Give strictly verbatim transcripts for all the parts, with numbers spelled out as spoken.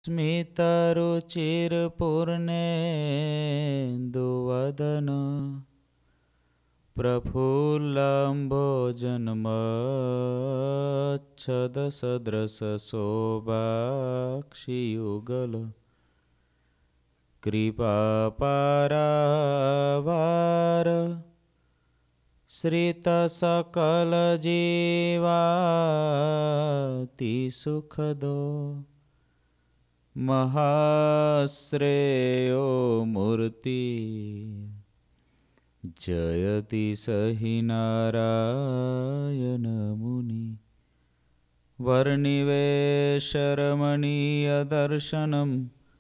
स्मितरुचिरपूर्णेन्दुवदन प्रफुल्लम्भोजन्मच्छदसदृशशोभाक्षियुगल कृपापारावार श्रितसकलजीवातिसुखदो महाश्रेयो मूर्ति जयति सहि नारायण मुनि वर्णिवेशरमणीयदर्शनं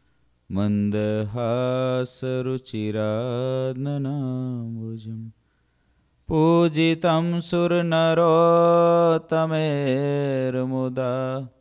मन्दहासरुचिराननाम्बुजम् पूजितं सुरनरोत्तमेर्मुदा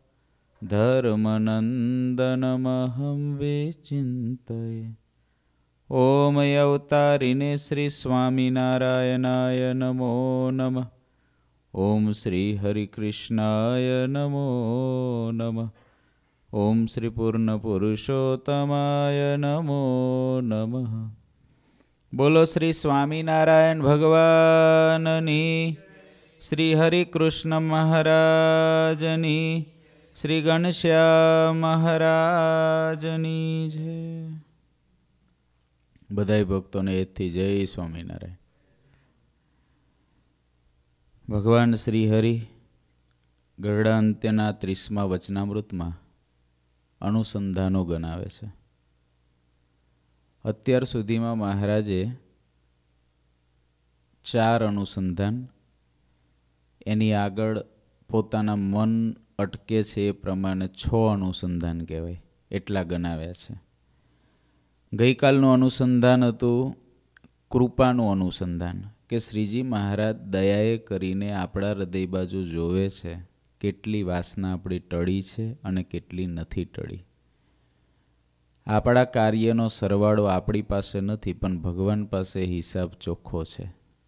धर्मनन्दनमहं विचिन्तये। ओम अवतारिणे श्री स्वामिनारायणाय नमो नमः। ओम श्री हरिकृष्णाय नमो नमः। ओम श्री पूर्णपुरुषोत्तमाय नमो नमः। बोलो श्री स्वामिनारायण भगवाननी, श्री हरिकृष्ण महाराजनी, श्री घनश्याम महाराजनी जय। बधाई भक्तों ने एथी जय स्वामीनारायण। भगवान श्री हरि गरुड़ा अंत्यना त्रीसमा वचनामृत में अनुसंधानो गणावे छे। अत्यार सुधी में महाराजे चार अनुसंधान एनी आगळ पोताना मन अटके छे ए प्रमाणे छ अनुसंधान कहेवाय एटला गणाव्या छे। गई कालनु अनुसंधान हतुं कृपानु अनुसंधान के श्रीजी महाराज दयाए करीने आपणा हृदय बाजू जोवे छे, केटली वासना आपणी टળી छे अने केटली नथी टળી। आपणा कार्यनो सरवाळो आपणी पासे नथी पण भगवान पासे हिसाब चोख्खो छे।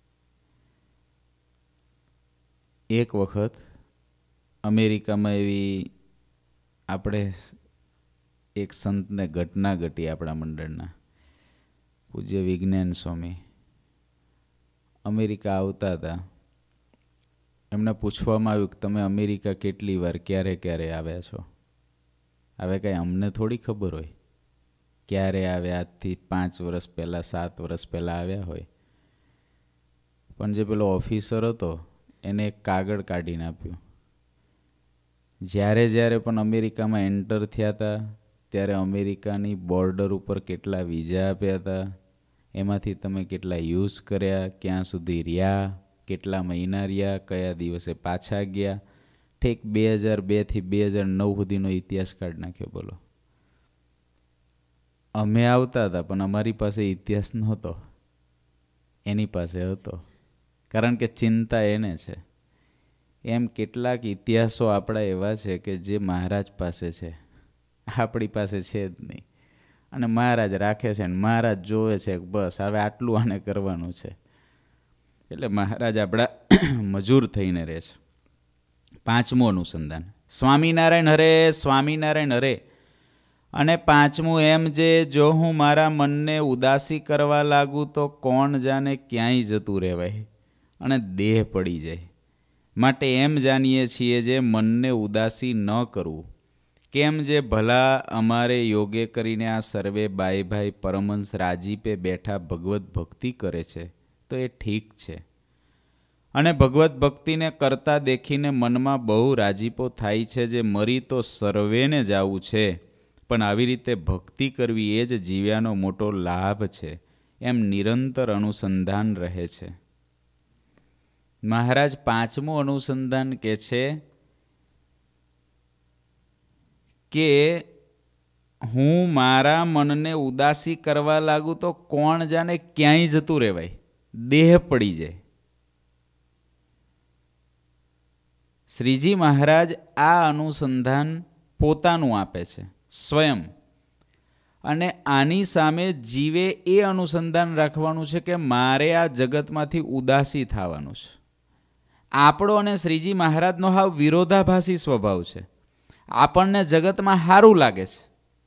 एक वखत अमेरिका में एवी आपणे एक संत ने घटना घटी। आपणा मंडळना पूज्य विज्ञान स्वामी अमेरिका आवता था। एमने पूछवामां आव्युं के तमे अमेरिका केटली वार क्यारे क्यारे आव्या छो। हवे कांई अमने थोड़ी खबर होय क्यारे आव्या, आजथी पांच वर्ष पहला सात वर्ष पहला आव्या होय। पण जे पेलो ऑफिसर हतो एने एक कागळ काढीने आप्युं। ज्यारे ज्यारे पण अमेरिका में एंटर थया था त्यारे अमेरिकानी बॉर्डर पर केटला वीजा आप्या था, एमांथी तमे केटला यूज कर्या, क्यां सुधी रह्या, केटला महीना रह्या, कया दिवसे पाछा गया, ठेक बे हज़ार बे थी बे हज़ार नौ सुधीनो इतिहास काढी नाख्यो। बोलो अमे आवता था पण अमारी पासे इतिहास नहोतो, एनी पासे हतो। कारण के चिंता एने छे। एम केटलाक इतिहासो आपड़ा एवा छे के जे महाराज पासे छे, आपणी पासे छे ज नहीं। अने महाराज राखे छे, महाराज जोवे छे बस हवे आटलुं आने करवानुं छे। एटले महाराज आपड़ा मजूर थईने रहे छे। पांचमुं अनुसंधान स्वामीनारायण हरे स्वामीनारायण हरे। अने पांचमुं एम जे जो हूँ मारा मनने उदासी करवा लागू तो कोण जाने क्यांय जतुं रहेवाय अने देह पड़ी जाय। माटे एम जानीए छीए जे मनने उदासी न करवू। केम जे भला अमारे योगे करीने आ सर्वे बाई भाई परमहंस राजीपे बैठा भगवत भक्ति करे छे तो ए ठीक छे। अने भगवत भक्ति ने करता देखीने मनमा बहु राजीपो थाय छे जे मरी तो सर्वेने जावू छे पण आवी रीते भक्ति करवी ए ज जीव्यानो मोटो लाभ छे। एम निरंतर अनुसंधान रहे छे। महाराज पांचमो अनुसंधान के छे के हूँ मारा मनने उदासी करवा लागू तो कोण जाने क्यांय जतुं रहेवाय, देह पड़ी जाए। श्रीजी महाराज आ अनुसंधान पोतानुं आपे छे स्वयं। अने आनी सामे जीवे ए अनुसंधान राखवानुं छे के मारे आ जगतमांथी उदासी थवानुं छे। आपणो अने श्रीजी महाराजनो हाव विरोधाभासी स्वभाव छे। आपणने जगतमां हारुं लागे छे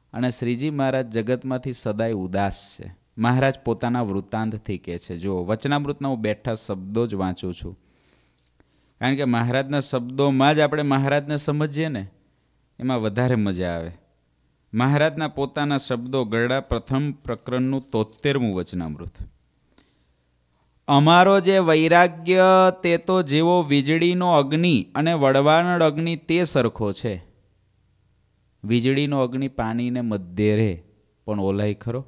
અને શ્રીજી મહારાજ જગતમાંથી સદાય ઉદાસ છે. મહારાજ પોતાના વૃત્તાંતથી કહે છે. જો વચનામૃતના હું બેઠા શબ્દો જ વાંચું છું, કારણ કે મહારાજના શબ્દોમાં જ આપણે મહારાજને સમજીએ ને એમાં વધારે મજા આવે. મહારાજના પોતાના શબ્દો ગરડા પ્રથમ પ્રકરણનું તોતેરમું વચનામૃત. અમારો જે વૈરાગ્ય તે તો જેવો વીજળીનો અગ્નિ અને વડવાનળ અગ્નિ તે સરખો છે. વીજળીનો અગ્નિ પાણીને મધ્યે રહે પણ ઓલાય ખરો.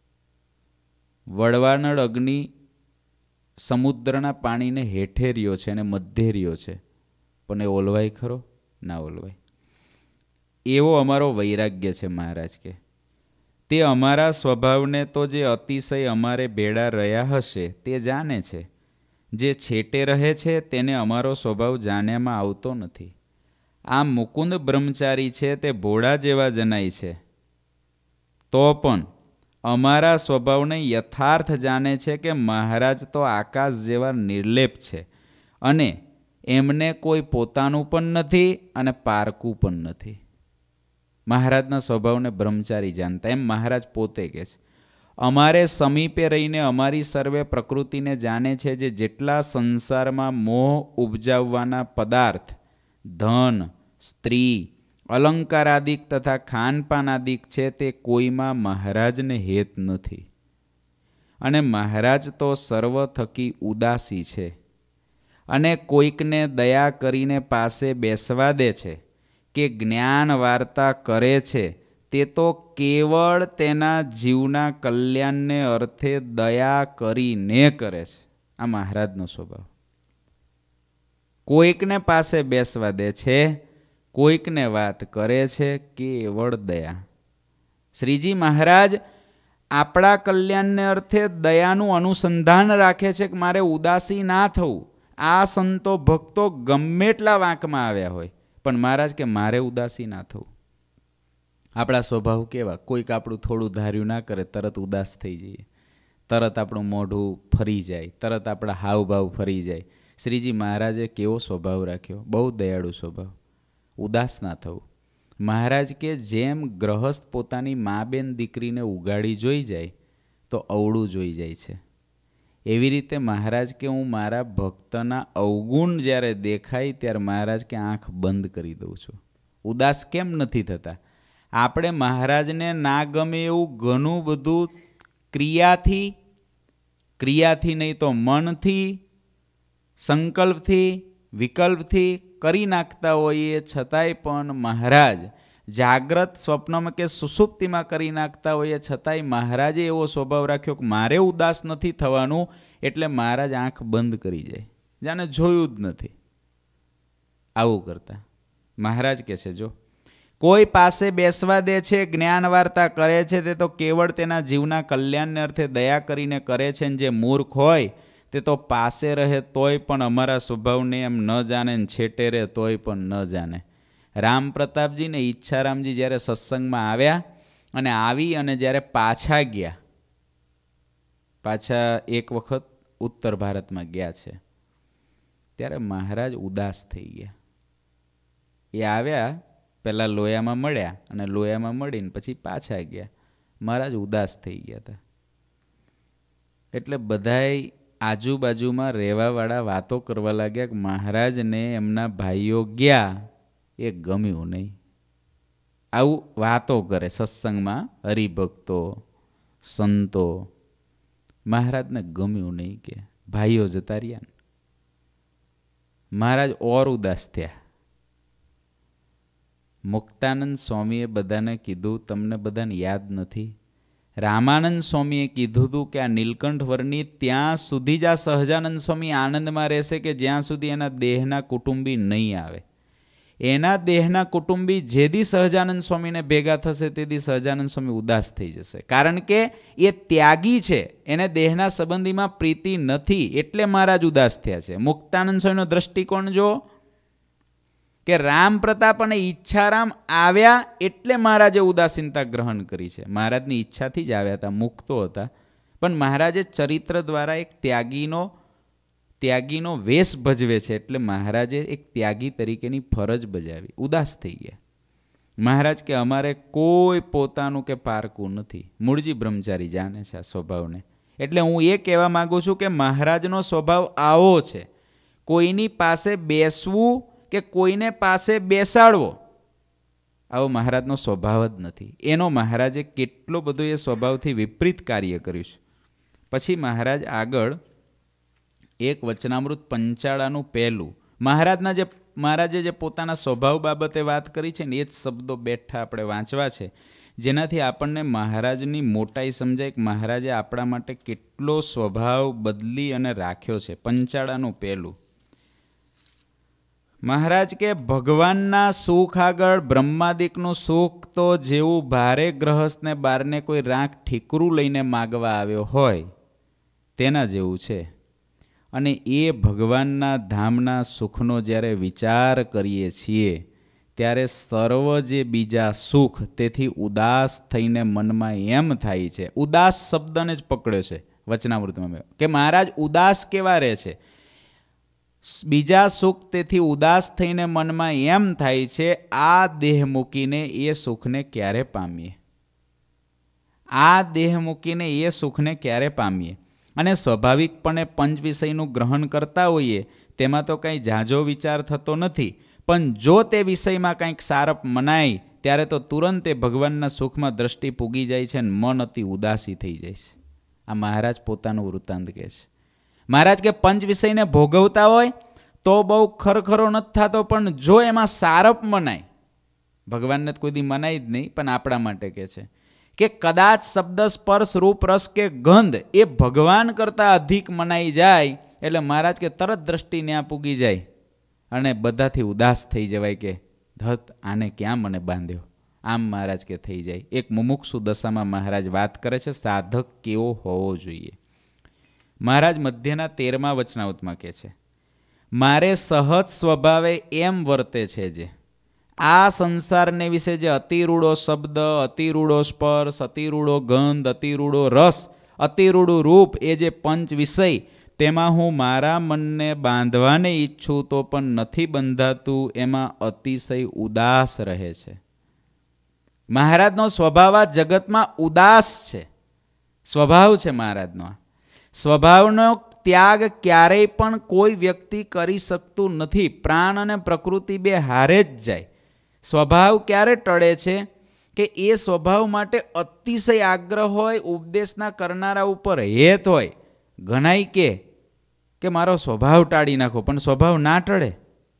વડવાનળ અગ્નિ સમુદ્રના પાણીને હેઠે રહ્યો છે અને મધ્યે રહ્યો છે, પણ એ ઓલવાય ખરો? ના ઓલવાય. એવો અમારો વૈરાગ્ય છે મહારાજ કે તે અમારા સ્વભાવને તો જે અતિશય અમારે ભેળા રહ્યા હશે તે જાણે છે. જે છેટે રહે છે તેને અમારો સ્વભાવ જાણ્યામાં આવતો નથી. આ મુકુંદ બ્રહ્મચારી છે તે ભોળા જેવા જણાય છે, તો પણ અમારા સ્વભાવને યથાર્થ જાણે છે કે મહારાજ તો આકાશ જેવા નિર્લેપ છે અને એમને કોઈ પોતાનું પણ નથી અને પારકું પણ નથી. મહારાજના સ્વભાવને બ્રહ્મચારી જાણતા, એમ મહારાજ પોતે કહે છે. અમારે સમીપે રહીને અમારી સર્વે પ્રકૃતિને જાણે છે. જે જેટલા સંસારમાં મોહ ઉપજાવવાના પદાર્થ, ધન, સ્ત્રી, અલંકારાદિક તથા ખાનપાનાદિક છે તે કોઈમાં મહારાજને હેત નથી. અને મહારાજ તો સર્વ થકી ઉદાસી છે અને કોઈકને દયા કરીને પાસે બેસવા દે છે કે જ્ઞાન વાર્તા કરે છે તે તો કેવળ તેના જીવના કલ્યાણને અર્થે દયા કરીને કરે છે. આ મહારાજનો સ્વભાવ. કોઈકને પાસે બેસવા દે છે, કોઈકને વાત કરે છે, કેવળ દયા. શ્રીજી મહારાજ આપણા કલ્યાણને અર્થે દયાનું અનુસંધાન રાખે છે કે મારે ઉદાસી ના થવું. આ સંતો ભક્તો ગમે એટલા વાંકમાં આવ્યા હોય પણ મહારાજ કે મારે ઉદાસી ના થવું. આપણા સ્વભાવ કેવા? કોઈક આપણું થોડું ધાર્યું ના કરે તરત ઉદાસ થઈ જઈએ, તરત આપણું મોઢું ફરી જાય, તરત આપણા હાવભાવ ફરી જાય. શ્રીજી મહારાજે કેવો સ્વભાવ રાખ્યો? બહુ દયાળુ સ્વભાવ. ઉદાસ ના થવું. મહારાજ કે જેમ ગ્રહસ્થ પોતાની મા બેન દીકરીને ઉગાડી જોઈ જાય તો અવળું જોઈ જાય છે, એવી રીતે મહારાજ કે હું મારા ભક્તના અવગુણ જ્યારે દેખાય ત્યારે મહારાજ કે આંખ બંધ કરી દઉં છું. ઉદાસ કેમ નથી થતા? આપણે મહારાજને ના ગમે એવું ઘણું બધું ક્રિયાથી, ક્રિયાથી નહીં તો મનથી, સંકલ્પથી, વિકલ્પથી કરી નાખતા હોઈએ, છતાંય પણ મહારાજ જાગ્રત સ્વપ્નમાં કે સુષુપ્તિમાં કરી નાખતા હોઈએ, છતાંય મહારાજે એવો સ્વભાવ રાખ્યો કે મારે ઉદાસ નથી થવાનું, એટલે મહારાજ આંખ બંધ કરી જાય, જાણે જોયું જ નથી. આવું કરતા મહારાજ કહે છે, જો કોઈ પાસે બેસવા દે છે, જ્ઞાન વાર્તા કરે છે, તે તો કેવળ તેના જીવના કલ્યાણને અર્થે દયા કરીને કરે છે. જે મૂર્ખ હોય તે તો પાસે રહે તોય પણ અમારા સ્વભાવને એમ ન જાણે, છેટે રહે તોય પણ ન જાણે. રામ પ્રતાપજી ને ઈચ્છારામજી જ્યારે સત્સંગમાં આવ્યા અને આવી અને જ્યારે પાછા ગયા, પાછા એક વખત ઉત્તર ભારતમાં ગયા છે, ત્યારે મહારાજ ઉદાસ થઈ ગયા. એ આવ્યા, પહેલાં લોયામાં મળ્યા અને લોયામાં મળીને પછી પાછા ગયા. મહારાજ ઉદાસ થઈ ગયા હતા. એટલે બધાય આજુબાજુમાં રહેવાવાળા વાતો કરવા લાગ્યા કે મહારાજને એમના ભાઈઓ ગયા એ ગમ્યું નહીં. આવું વાતો કરે સત્સંગમાં હરિભક્તો, સંતો. મહારાજને ગમ્યું નહીં કે ભાઈઓ જતા રહ્યા ને. મહારાજ ઓર ઉદાસ થયા. મુક્તાનંદ સ્વામીએ બધાને કીધું, તમને બધાને યાદ નથી? રામાનંદ સ્વામીએ કીધું હતું કે આ નીલકંઠ વર્ણિત ત્યાં સુધી જ આ સહજાનંદ સ્વામી આનંદમાં રહેશે કે જ્યાં સુધી એના દેહના કુટુંબી નહીં આવે. એના દેહના કુટુંબી જેદી સહજાનંદ સ્વામીને ભેગા થશે તેદી સહજાનંદ સ્વામી ઉદાસ થઈ જશે, કારણ કે એ ત્યાગી છે, એને દેહના સંબંધીમાં પ્રીતિ નથી, એટલે મહારાજ ઉદાસ થયા છે. મુક્તાનંદ સ્વામીનો દ્રષ્ટિકોણ જો કે રામ પ્રતાપ અને ઈચ્છારામ આવ્યા એટલે મહારાજે ઉદાસીનતા ગ્રહણ કરી છે. મહારાજની ઈચ્છાથી જ આવ્યા હતા, મુક્તો હતા, પણ મહારાજે ચરિત્ર દ્વારા એક ત્યાગીનો ત્યાગીનો વેશ ભજવે છે, એટલે મહારાજે એક ત્યાગી તરીકેની ફરજ બજાવી, ઉદાસ થઈ ગયા. મહારાજ કે અમારે કોઈ પોતાનું કે પારકું નથી. મૂળજી બ્રહ્મચારી જાણે છે આ સ્વભાવને. એટલે હું એ કહેવા માગું છું કે મહારાજનો સ્વભાવ આવો છે. કોઈની પાસે બેસવું કે કોઈને પાસે બેસાડવો આવો મહારાજનો સ્વભાવ જ નથી. એનો મહારાજે કેટલો બધો એ સ્વભાવથી વિપરીત કાર્ય કર્યું છે. પછી મહારાજ આગળ એક વચનામૃત પંચાળાનું પહેલું મહારાજના જે મહારાજે જે પોતાના સ્વભાવ બાબતે વાત કરી છે ને એ જ શબ્દો બેઠા આપણે વાંચવા છે, જેનાથી આપણને મહારાજની મોટાઈ સમજાય કે મહારાજે આપણા માટે કેટલો સ્વભાવ બદલી અને રાખ્યો છે. પંચાળાનું પહેલું મહારાજ કે ભગવાનના સુખ આગળ બ્રહ્માદિકનું સુખ તો જેવું ભારે ગ્રહસ્થને બારને કોઈ રાંક ઠીકરું લઈને માગવા આવ્યો હોય તેના જેવું છે. અને એ ભગવાનના ધામના સુખનો જ્યારે વિચાર કરીએ છીએ ત્યારે સર્વ જે બીજા સુખ તેથી ઉદાસ થઈને મનમાં એમ થાય છે. ઉદાસ શબ્દને જ પકડ્યો છે વચનામૃતમાં કે મહારાજ ઉદાસ કેવા રહે છે. બીજા સુખ તેથી ઉદાસ થઈને મનમાં એમ થાય છે આ દેહ મૂકીને એ સુખને ક્યારે પામીએ, આ દેહ મૂકીને એ સુખને ક્યારે પામીએ. અને સ્વાભાવિકપણે પંચ વિષયનું ગ્રહણ કરતા હોઈએ તેમાં તો કંઈ ઝાઝો વિચાર થતો નથી, પણ જો તે વિષયમાં કંઈક સારપ મનાય ત્યારે તો તુરંત એ ભગવાનના સુખમાં દ્રષ્ટિ પૂગી જાય છે અને મન અતિ ઉદાસી થઈ જાય છે. આ મહારાજ પોતાનું વૃત્તાંત કહે છે. મહારાજ કે પંચ વિષયને ભોગવતા હોય તો બહુ ખરખરો નથી થતો, પણ જો એમાં સારપ મનાય, ભગવાનને કોઈ દી મનાય જ નહીં પણ આપણા માટે કહે છે કે કદાચ શબ્દ સ્પર્શ રૂપ રસ કે ગંધ એ ભગવાન કરતાં અધિક મનાઈ જાય એટલે મહારાજ કે તરત દ્રષ્ટિ ત્યાં પૂગી જાય અને બધાથી ઉદાસ થઈ જવાય કે ધત આને ક્યાં મને બાંધ્યો, આમ મહારાજ કે થઈ જાય. એક મુમુક્ષુ દશામાં મહારાજ વાત કરે છે સાધક કેવો હોવો જોઈએ. મહારાજ મધ્યના તેરમા વચનાવતમાં કહે છે મારે સહજ સ્વભાવે એમ વર્તે છે જે આ સંસારને વિશે જે અતિરૂડો શબ્દ, અતિરૂડો સ્પર્શ, અતિરૂડો ગંધ, અતિરૂડો રસ, અતિરૂડું રૂપ એ જે પંચ વિષય તેમાં હું મારા મનને બાંધવાને ઈચ્છું તો પણ નથી બંધાતું, એમાં અતિશય ઉદાસ રહે છે. મહારાજનો સ્વભાવ આ જગતમાં ઉદાસ છે, સ્વભાવ છે મહારાજનો. સ્વભાવનો ત્યાગ ક્યારેય પણ કોઈ વ્યક્તિ કરી શકતું નથી. પ્રાણ અને પ્રકૃતિ બે હારે જ જાય. સ્વભાવ ક્યારે ટળે છે કે એ સ્વભાવ માટે અતિશય આગ્રહ હોય, ઉપદેશના કરનારા ઉપર હેત હોય. ઘણાય કે કે મારો સ્વભાવ ટાળી નાખો, પણ સ્વભાવ ના ટળે.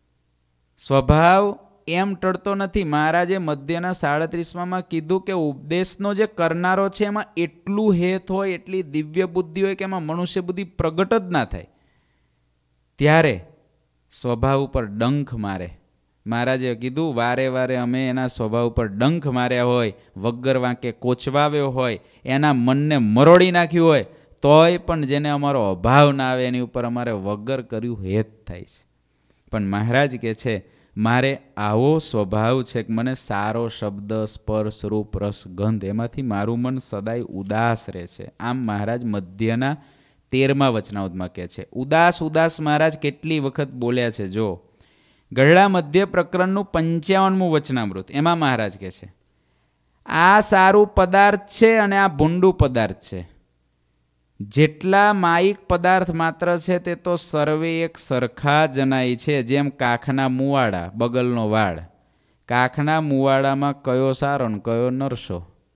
સ્વભાવ એમ ટળતો નથી. મહારાજે મધ્યના સાડત્રીસમાં કીધું કે ઉપદેશનો જે કરનારો છે એમાં એટલું હેત હોય, એટલી દિવ્ય બુદ્ધિ હોય કે એમાં મનુષ્ય બુદ્ધિ પ્રગટ જ ના થાય. ત્યારે સ્વભાવ ઉપર ડંખ મારે. મહારાજે કીધું વારે વારે અમે એના સ્વભાવ ઉપર ડંખ માર્યા હોય, વગર વાંકે કોચવાવ્યો હોય, એના મનને મરોડી નાખ્યું હોય, તોય પણ જેને અમારો અભાવ ના આવે એની ઉપર અમારે વગર કર્યું હેત થાય છે. પણ મહારાજ કહે છે મારે આવો સ્વભાવ છે કે મને સારો શબ્દ, સ્પર્શ, રૂપ, રસ, ગંધ એમાંથી મારું મન સદાય ઉદાસ રહે છે. આમ મહારાજ મધ્યના તેરમા વચનાવતમાં કહે છે. ઉદાસ ઉદાસ મહારાજ કેટલી વખત બોલ્યા છે. જો ગઢડા મધ્ય પ્રકરણનું પંચાવનમું વચનામૃત એમાં મહારાજ કહે છે આ સારું પદાર્થ છે અને આ ભૂંડું પદાર્થ છે. જેટલા માયિક પદાર્થ માત્ર છે તે તો સર્વે એક સરખા જણાય છે, જેમ કાખના મુવાડા, બગલનો વાડ. કાખના મુવાડામાં કયો સારો ને કયો નરસો,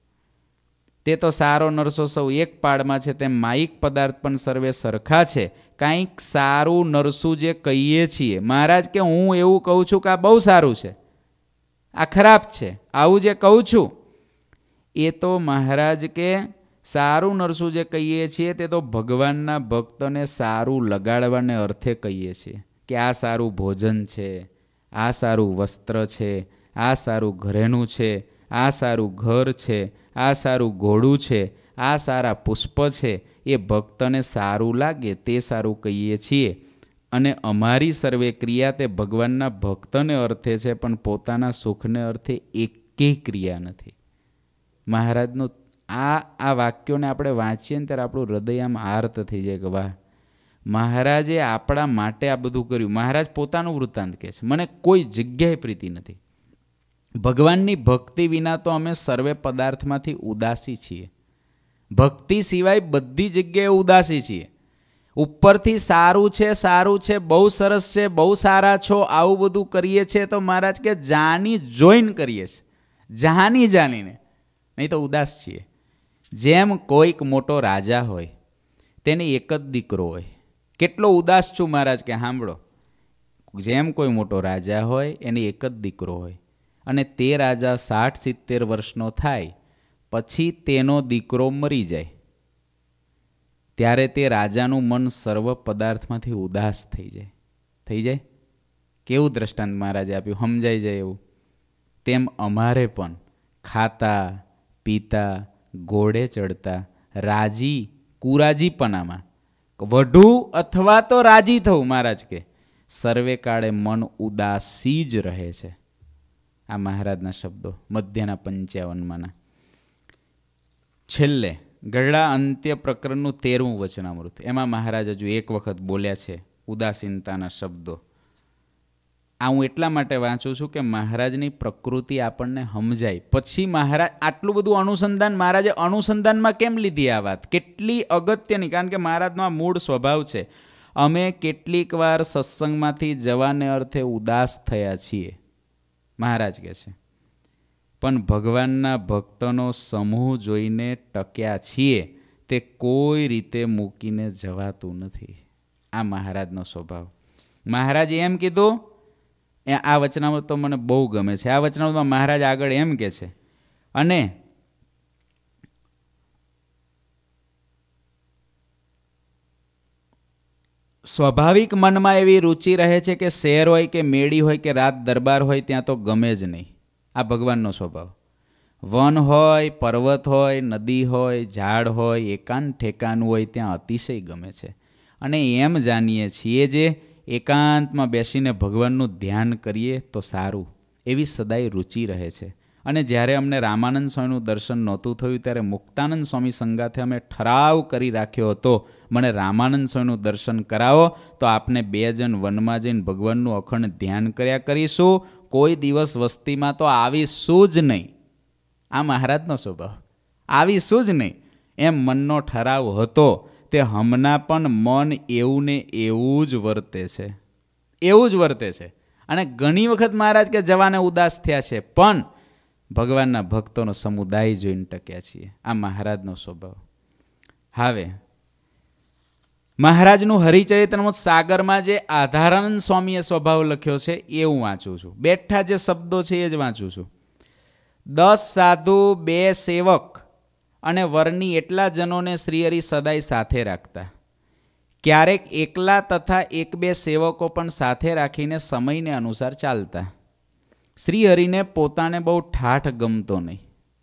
તે તો સારો નરસો સૌ એક પાડમાં છે. તેમ માયિક પદાર્થ પણ સર્વે સરખા છે. કાંઈક સારું નરસું જે કહીએ છીએ, મહારાજ કે હું એવું કહું છું કે આ બહુ સારું છે, આ ખરાબ છે, આવું જે કહું છું એ તો મહારાજ કે સારું નરસું જે કહીએ છીએ તે તો ભગવાનના ભક્તને સારું લગાડવાને અર્થે કહીએ છીએ કે આ સારું ભોજન છે, આ સારું વસ્ત્ર છે, આ સારું ઘરેણું છે, આ સારું ઘર છે, આ સારું ઘોડું છે, આ સારા પુષ્પ છે. એ ભક્તને સારું લાગે તે સારું કહીએ છીએ. અને અમારી સર્વે ક્રિયા તે ભગવાનના ભક્તને અર્થે છે, પણ પોતાના સુખને અર્થે એકેય ક્રિયા નથી. મહારાજનું આ આ વાક્યોને આપણે વાંચીએ ને ત્યારે આપણું હૃદય આમ આર્ત થઈ જાય કે વાહ, મહારાજે આપણા માટે આ બધું કર્યું. મહારાજ પોતાનું વૃત્તાંત કહે છે મને કોઈ જગ્યાએ પ્રીતિ નથી. ભગવાનની ભક્તિ વિના તો અમે સર્વે પદાર્થમાંથી ઉદાસી છીએ. ભક્તિ સિવાય બધી જગ્યાએ ઉદાસી છીએ. ઉપરથી સારું છે, સારું છે, બહુ સરસ છે, બહુ સારા છો, આવું બધું કરીએ છીએ તો મહારાજ કે જાની જોઈને કરીએ છીએ, જાની જાનીને, નહીં તો ઉદાસ છીએ. જેમ કોઈક મોટો રાજા હોય, તેને એક જ દીકરો હોય. કેટલો ઉદાસ છું મહારાજ કે સાંભળો, જેમ કોઈ મોટો રાજા હોય એને એક જ દીકરો હોય અને તે રાજા સાઠ સિત્તેર વર્ષનો થાય પછી તેનો દીકરો મરી જાય, ત્યારે તે રાજાનું મન સર્વ પદાર્થમાંથી ઉદાસ થઈ જાય. થઈ જાય કેવું દ્રષ્ટાંત મહારાજે આપ્યું, સમજાઈ જાય એવું. તેમ અમારે પણ ખાતા પીતા ઘોડે ચડતા રાજી કુરાજીપણામાં વઢું અથવા તો રાજી થવું, મહારાજ કે સર્વે કાળે મન ઉદાસી જ રહે છે. આ મહારાજના શબ્દો મધ્યના પંચાવનમાંના. છેલ્લે ગરડા અંત્ય પ્રકરણનું તેરમું વચનામૃત, એમાં મહારાજ હજુ એક વખત બોલ્યા છે ઉદાસીનતાના શબ્દો. આ હું એટલા માટે વાંચું છું કે મહારાજની પ્રકૃતિ આપણને સમજાય. પછી મહારાજ આટલું બધું અનુસંધાન, મહારાજે અનુસંધાનમાં કેમ લીધી આ વાત, કેટલી અગત્યની, કારણ કે મહારાજનો આ મૂળ સ્વભાવ છે. અમે કેટલીક વાર સત્સંગમાંથી જવાને અર્થે ઉદાસ થયા છીએ, મહારાજ કહે છે, પણ ભગવાનના ભક્તોનો સમૂહ જોઈને ટક્યા છીએ, તે કોઈ રીતે મૂકીને જવાતું નથી. આ મહારાજનો સ્વભાવ. મહારાજે એમ કીધું, આ વચનામૃત તો મને બહુ ગમે છે. આ વચનામૃતમાં મહારાજ આગળ એમ કહે છે, અને સ્વાભાવિક મનમાં એવી રુચિ રહે છે કે શહેર હોય કે મેળી હોય કે રાત દરબાર હોય ત્યાં તો ગમે જ નહીં. આ ભગવાનનો સ્વભાવ. વન હોય, પર્વત હોય, નદી હોય, ઝાડ હોય, એકાંત ઠેકાનું હોય ત્યાં અતિશય ગમે છે. અને એમ જાણીએ છીએ જે એકાંતમાં બેસીને ભગવાનનું ધ્યાન કરીએ તો સારું, એવી સદાય રુચિ રહે છે. અને જ્યારે અમને રામાનંદ સ્વામીનું દર્શન નહોતું થયું ત્યારે મુક્તાનંદ સ્વામી સંગાથે અમે ઠરાવ કરી રાખ્યો હતો, મને રામાનંદ સ્વામીનું દર્શન કરાવો તો આપને બે જણ વનમાં જઈને ભગવાનનું અખંડ ધ્યાન કર્યા કરીશું, કોઈ દિવસ વસ્તીમાં તો આવીશું જ નહીં. આ મહારાજનો સ્વભાવ, આવીશું જ નહીં એમ મનનો ઠરાવ હતો. તે હમણાં પણ મન એવું ને એવું જ વર્તે છે, એવું જ વર્તે છે. અને ઘણી વખત મહારાજ કે જવાને ઉદાસ થયા છે, પણ ભગવાનના ભક્તોનો સમુદાય જોઈને ટક્યા છીએ. આ મહારાજનો સ્વભાવ. હવે મહારાજનું હરિચરિત્રમૃત સાગરમાં જે આધારાનંદ સ્વામીએ સ્વભાવ લખ્યો છે એ હું વાંચું છું. બેઠા જે શબ્દો છે એ જ વાંચું છું. દસ સાધુ, બે સેવક અને વરની એટલા જનોને શ્રીહરિ સદાય સાથે રાખતા. ક્યારેક એકલા તથા એક બે સેવકો પણ સાથે રાખીને સમયને અનુસાર ચાલતા. શ્રીહરિને પોતાને બહુ ઠાઠ ગમતો નહીં,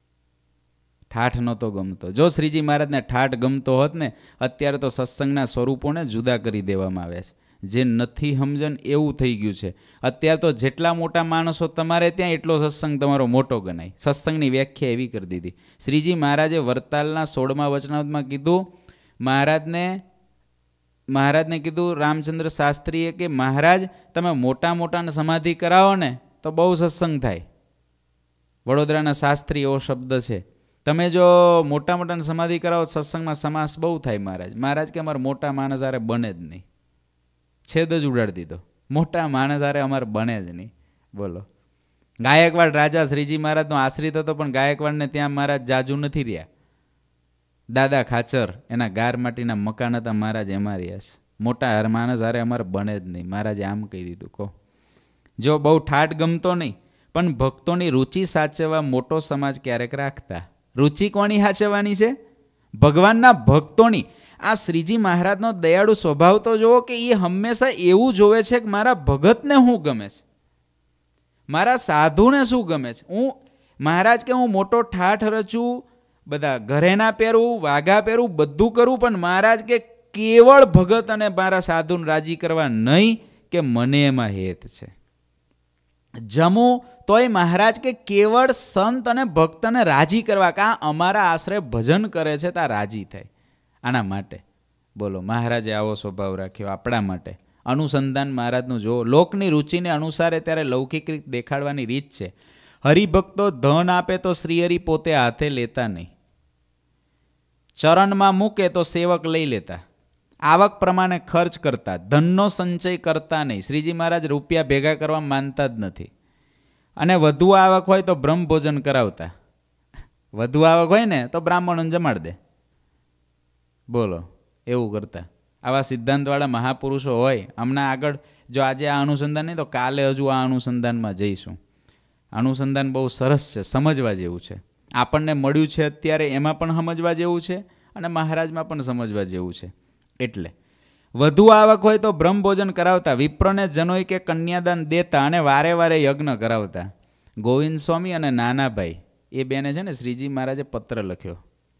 ઠાઠ નહોતો ગમતો. જો શ્રીજી મહારાજને ઠાઠ ગમતો હોત ને, અત્યારે તો સત્સંગના સ્વરૂપોને જુદા કરી દેવામાં આવ્યા છે. જે નથી સમજણ એવું થઈ ગયું છે. અત્યારે તો જેટલા મોટા માણસો તમારે ત્યાં એટલો સત્સંગ તમારો મોટો ગણાય. સત્સંગની વ્યાખ્યા એવી કરી દીધી. શ્રીજી મહારાજે વરતાલના સોળમા વચનામૃતમાં કીધું, મહારાજને મહારાજને કીધું રામચંદ્ર શાસ્ત્રીએ કે મહારાજ તમે મોટા મોટાને સમાધિ કરાવો ને તો બહુ સત્સંગ થાય. વડોદરાના શાસ્ત્રી એવો શબ્દ છે. તમે જો મોટા મોટાને સમાધિ કરાવો સત્સંગમાં સમાસ બહુ થાય. મહારાજ મહારાજ કે અમારે મોટા માણસ હારે બને જ નહીં. છેદ જ ઉડાડી દીધો. મોટા માણસ હારે અમારે બને જ નહીં. બોલો. ગાયકવાડ રાજા શ્રીજી મહારાજનો આશ્રિત હતો, પણ ગાયકવાડને ત્યાં મહારાજ જાજુ નથી રહ્યા. દાદા ખાચર એના ગાર માટીના મકાન હતા, મહારાજ એમાં રહ્યા છે. મોટા માણસ હારે અમારે બને જ નહીં. મહારાજે આમ કહી દીધું. કહો જો બહુ ઠાઠ ગમતો નહીં, પણ ભક્તોની રુચિ સાચવવા મોટો સમાજ ક્યારેક રાખતા. રુચિ કોની સાચવવાની છે? ભગવાનના ભક્તોની. આ શ્રીજી મહારાજનો દયાળુ સ્વભાવ તો જુઓ કે એ હંમેશા એવું જોવે છે કે મારા ભગતને શું ગમે છે, મારા સાધુને શું ગમે છે. હું મહારાજ કે હું મોટો ઠાઠ રચું, બધા ઘરેના પહેરું, વાઘા પહેરું, બધું કરું, પણ મહારાજ કે કેવળ ભગત અને મારા સાધુને રાજી કરવા નહીં, કે મને એમાં હેત છે. જમું તોય મહારાજ કે કેવળ સંત અને ભક્તને રાજી કરવા, કે આ અમારા આશ્રય ભજન કરે છે ત્યાં રાજી થાય. આના માટે બોલો મહારાજે આવો સ્વભાવ રાખ્યો આપણા માટે. અનુસંધાન મહારાજનું જો લોકની રુચિને અનુસારે ત્યારે લૌકિક રીત દેખાડવાની રીત છે. હરિભક્તો ધન આપે તો શ્રીહરિ પોતે હાથે લેતા નહીં, ચરણમાં મૂકે તો સેવક લઈ લેતા, આવક પ્રમાણે ખર્ચ કરતા, ધનનો સંચય કરતા નહીં. શ્રીજી મહારાજ રૂપિયા ભેગા કરવા માનતા જ નથી. અને વધુ આવક હોય તો બ્રહ્મ ભોજન કરાવતા. વધુ આવક હોય ને તો બ્રાહ્મણોને જમાડ દે, બોલો એવું કરતા. આવા સિદ્ધાંતવાળા મહાપુરુષો હોય. હમણાં આગળ જો આજે આ અનુસંધાન નહીં તો કાલે હજુ આ અનુસંધાનમાં જઈશું. અનુસંધાન બહુ સરસ છે, સમજવા જેવું છે. આપણને મળ્યું છે અત્યારે એમાં પણ સમજવા જેવું છે અને મહારાજમાં પણ સમજવા જેવું છે. એટલે વધુ આવક હોય તો બ્રહ્મ ભોજન કરાવતા, વિપ્રને જનોય કે કન્યાદાન દેતા અને વારે વારે યજ્ઞ કરાવતા. ગોવિંદ સ્વામી અને નાનાભાઈ એ બેને છે ને શ્રીજી મહારાજે પત્ર લખ્યો.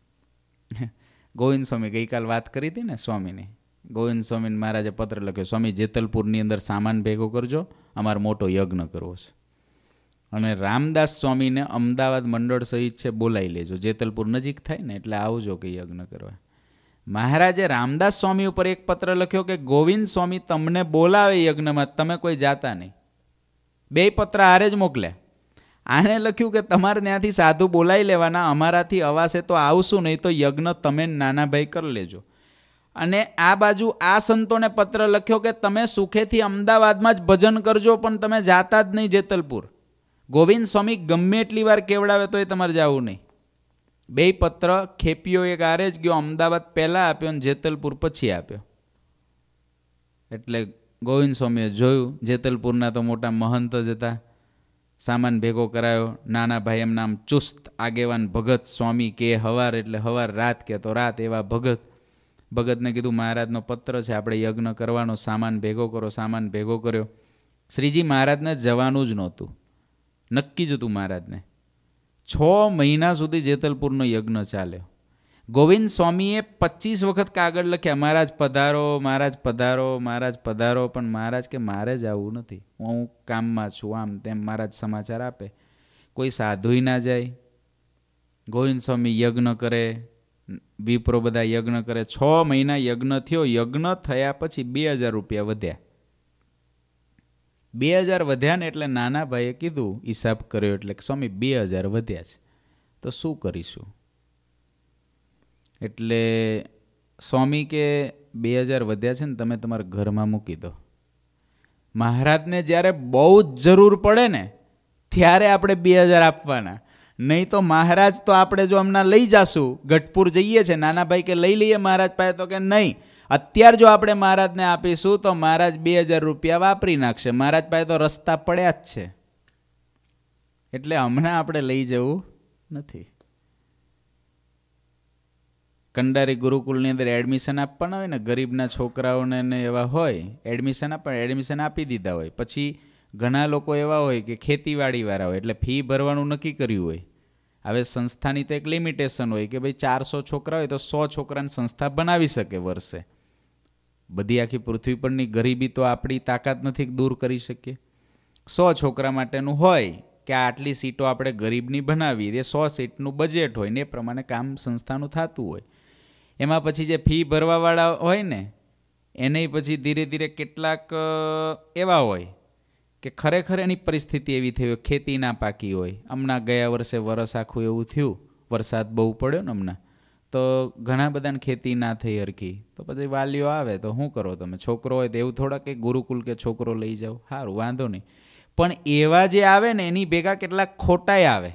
ગોવિંદ સ્વામી ગઈકાલ વાત કરી હતી ને સ્વામીની. ગોવિંદ સ્વામી મહારાજે પત્ર લખ્યો, સ્વામી જેતલપુરની અંદર સામાન ભેગો કરજો, અમારે મોટો યજ્ઞ કરવો છે. અને રામદાસ સ્વામીને અમદાવાદ મંડળ સહિત છે બોલાવી લેજો, જેતલપુર નજીક થાય ને એટલે આવજો કે યજ્ઞ કરવા. મહારાજે રામદાસ સ્વામી ઉપર એક પત્ર લખ્યો કે ગોવિંદ સ્વામી તમને બોલાવે યજ્ઞમાં, તમે કોઈ જાતા નહીં. બે પત્ર હારે જ મોકલ્યા. આને લખ્યું કે તમારે ત્યાંથી સાધુ બોલાવી લેવાના, અમારાથી અવાશે તો આવશું, નહીં તો યજ્ઞ તમે નાનાભાઈ કરી લેજો. અને આ બાજુ આ સંતોને પત્ર લખ્યો કે તમે સુખેથી અમદાવાદમાં જ ભજન કરજો, પણ તમે જાતા જ નહીં જેતલપુર. ગોવિંદ સ્વામી ગમે એટલી વાર કેવડાવે તો એ તમારે જવું નહીં. બે પત્ર ખેપીઓ એક આરે જ ગયો, અમદાવાદ પહેલાં આપ્યો અને જેતલપુર પછી આપ્યો. એટલે ગોવિંદ સ્વામીએ જોયું, જેતલપુરના તો મોટા મહંત જ હતા, સામાન ભેગો કરાયો. નાના ભાઈ એમ નામ ચુસ્ત આગેવાન ભગત સ્વામી કે હવાર એટલે હવાર, રાત કે તો રાત, એવા ભગત. ભગતને કીધું મહારાજનો પત્ર છે, આપણે યજ્ઞ કરવાનો, સામાન ભેગો કરો. સામાન ભેગો કર્યો. શ્રીજી મહારાજને જવાનું જ નહોતું, નક્કી જ હતું મહારાજને. છ મહિના સુધી જેતલપુરનો યજ્ઞ ચાલ્યો. ગોવિંદ સ્વામીએ પચીસ વખત કાગળ લખ્યા, મહારાજ પધારો, મહારાજ પધારો, મહારાજ પધારો. પણ મહારાજ કે મારે જ આવવું નથી, હું કામમાં છું, આમ તેમ મહારાજ સમાચાર આપે. કોઈ સાધુય ના જાય. ગોવિંદ સ્વામી યજ્ઞ કરે, વિપ્રો બધા યજ્ઞ કરે. છ મહિના યજ્ઞ થયો. યજ્ઞ થયા પછી બે હજાર રૂપિયા વધ્યા. બે હજાર વધ્યા ને એટલે નાના ભાઈએ કીધું, હિસાબ કર્યો એટલે સ્વામી બે હજાર વધ્યા છે, તો શું કરીશું? એટલે સ્વામી કે બે હજાર વધ્યા છે ને તમે તમારા ઘરમાં મૂકી દો. મહારાજને જ્યારે બહુ જ જરૂર પડે ને ત્યારે આપણે બે હજાર આપવાના, નહીં તો મહારાજ તો આપણે જો હમણાં લઈ જાશું, ગઢપુર જઈએ છે, નાના ભાઈ કે લઈ લઈએ મહારાજ પાસે, તો કે નહીં, અત્યારે જો આપણે મહારાજને આપીશું તો મહારાજ બે હજાર રૂપિયા વાપરી નાખશે, મહારાજ પાસે તો રસ્તા પડ્યા જ છે. એટલે હમણાં આપણે લઈ જવું નથી. કંડારી ગુરુકુળની અંદર એડમિશન આપવાના હોય ને, ગરીબના છોકરાઓને ને એવા હોય, એડમિશન આપવા એડમિશન આપી દીધા હોય. પછી ઘણા લોકો એવા હોય કે ખેતીવાડીવાળા હોય, એટલે ફી ભરવાનું નક્કી કર્યું હોય. હવે સંસ્થાની તો એક લિમિટેશન હોય કે ભાઈ ચારસો છોકરા હોય તો સો છોકરાની સંસ્થા બનાવી શકે વર્ષે. બધી આખી પૃથ્વી પરની ગરીબી તો આપણી તાકાત નથી દૂર કરી શકીએ. સો છોકરા માટેનું હોય કે આટલી સીટો આપણે ગરીબની બનાવી, એ સો સીટનું બજેટ હોય ને એ પ્રમાણે કામ સંસ્થાનું થતું હોય. એમાં પછી જે ફી ભરવાવાળા હોય ને એને પછી ધીરે ધીરે કેટલાક એવા હોય કે ખરેખર એની પરિસ્થિતિ એવી થઈ હોય, ખેતી ના પાકી હોય. હમણાં ગયા વર્ષે વરસ આખું એવું થયું, વરસાદ બહુ પડ્યો ને હમણાં, તો ઘણા બધાને ખેતી ના થઈ હરખી. તો પછી વાલીઓ આવે તો શું કરો તમે? છોકરો હોય તો એવું થોડા કે ગુરુકુલ કે છોકરો લઈ જાઓ, સારું વાંધો નહીં. પણ એવા જે આવે ને એની ભેગા કેટલાક ખોટાય આવે.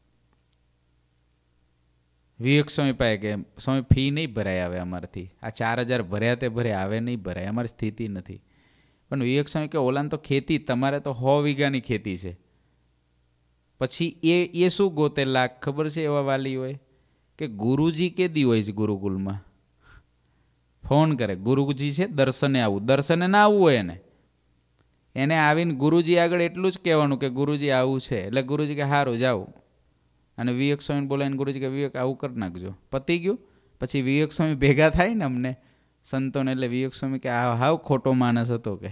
વિવેક સ્વામી પાસે કે સ્વામી ફી નહીં ભરાય આવે અમારાથી, આ ચાર હજાર ભર્યા તે ભર્યા આવે નહીં ભરાય, અમારી સ્થિતિ નથી. પણ વિવેક સ્વામી કે ઓલાને તો ખેતી, તમારે તો સો વીઘાની ખેતી છે. પછી એ એ શું ગોતે લાખ ખબર છે એવા વાલી હોય કે ગુરુજી કેદી હોય છે ગુરુકુલમાં, ફોન કરે ગુરુજી છે દર્શને આવું, દર્શને ના આવવું હોય એને એને આવીને ગુરુજી આગળ એટલું જ કહેવાનું કે ગુરુજી આવું છે, એટલે ગુરુજી કે સારું જાઓ. અને વિવેક સ્વામી બોલાવીને ગુરુજી કે વિવેક આવું કરી નાખજો, પતી ગયું. પછી વિવેક સ્વામી ભેગા થાય ને અમને સંતોને, એટલે વિવેક સ્વામી કે આ હાવ ખોટો માણસ હતો, કે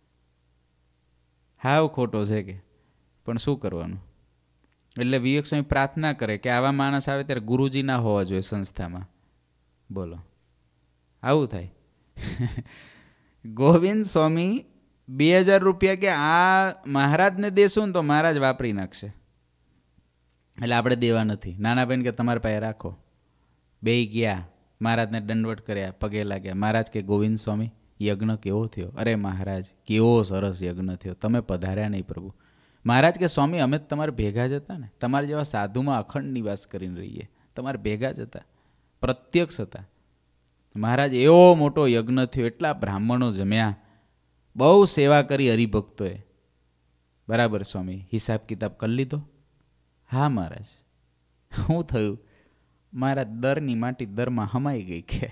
હાવ ખોટો છે કે, પણ શું કરવાનું. એટલે વિવેક સ્વામી પ્રાર્થના કરે કે આવા માણસ આવે ત્યારે ગુરુજી ના હોવા જોઈએ સંસ્થામાં. બોલો આવું થાય. ગોવિંદ સ્વામી બે હજાર રૂપિયા કે આ મહારાજને દેશું ને તો મહારાજ વાપરી નાખશે. એટલે આપણે દેવા નથી. નાના બહેન કે તમારી પાસે રાખો. બે ગયા, મહારાજને દંડવટ કર્યા, પગે લાગ્યા. મહારાજ કે ગોવિંદ સ્વામી યજ્ઞ કેવો થયો? અરે મહારાજ કેવો સરસ યજ્ઞ થયો, તમે પધાર્યા નહીં પ્રભુ. મહારાજ કે સ્વામી અમે તમારે ભેગા જ હતા ને, તમારા જેવા સાધુમાં અખંડ નિવાસ કરીને રહીએ, તમારે ભેગા જ હતા, પ્રત્યક્ષ હતા. મહારાજ એવો મોટો યજ્ઞ થયો, એટલા બ્રાહ્મણો જમ્યા, બહુ સેવા કરી હરિભક્તોએ. બરાબર સ્વામી, હિસાબ કિતાબ કરી લીધો? હા મહારાજ. શું થયું? મારા દરની માટી દરમાં હમાઈ ગઈ કે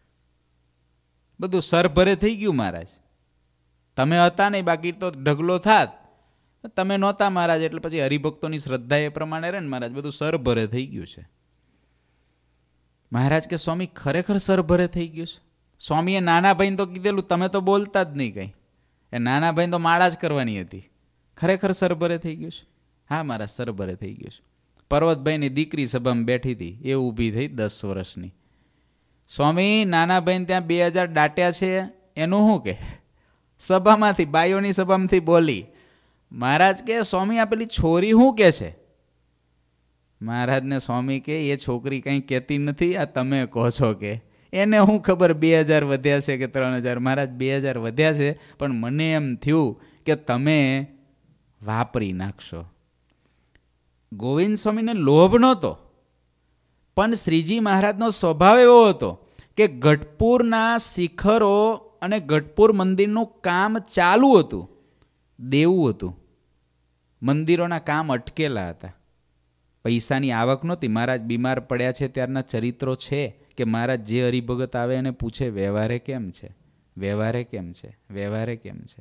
બધું સરભરે થઈ ગયું મહારાજ. તમે હતા નહીં, બાકી તો ઢગલો થાત. તમે નહોતા મહારાજ, એટલે પછી હરિભક્તોની શ્રદ્ધા એ પ્રમાણે રહે ને મહારાજ, બધું સરભરે થઈ ગયું છે. મહારાજ કે સ્વામી ખરેખર સરભરે થઈ ગયું છે? સ્વામીએ નાના ભાઈને તો કીધેલું, તમે તો બોલતા જ નહીં કંઈ. એ નાના ભાઈને તો માળા જ કરવાની હતી. ખરેખર સરભરે થઈ ગયું છે? હા મારા સરભરે થઈ ગયું છે. પર્વતભાઈની દીકરી સભામાં બેઠી હતી, એ ઊભી થઈ દસ વર્ષની. સ્વામી નાના ભાઈને ત્યાં બે હજાર દાટ્યા છે, એનું શું કે? સભામાંથી, બાઈઓની સભામાંથી બોલી. મહારાજ કે સ્વામી આ પેલી છોરી શું કે છે? મહારાજને સ્વામી કે એ છોકરી કંઈ કહેતી નથી, આ તમે કહો છો કે. એને શું ખબર બે હજાર વધ્યા છે કે ત્રણ હજાર? મહારાજ બે હજાર વધ્યા છે, પણ મને એમ થયું કે તમે વાપરી નાખશો. ગોવિંદ સ્વામીને લોભ નહોતો, પણ શ્રીજી મહારાજનો સ્વભાવ એવો હતો કે ગઢપુરના શિખરો અને ગઢપુર મંદિરનું કામ ચાલુ હતું, દેવું હતું. મંદિરોના કામ અટકેલા હતા, પૈસાની આવક નહોતી. મહારાજ બીમાર પડ્યા છે ત્યારના ચરિત્રો છે કે મહારાજ જે હરિભગત આવે એને પૂછે વ્યવહારે કેમ છે, વ્યવહારે કેમ છે, વ્યવહારે કેમ છે.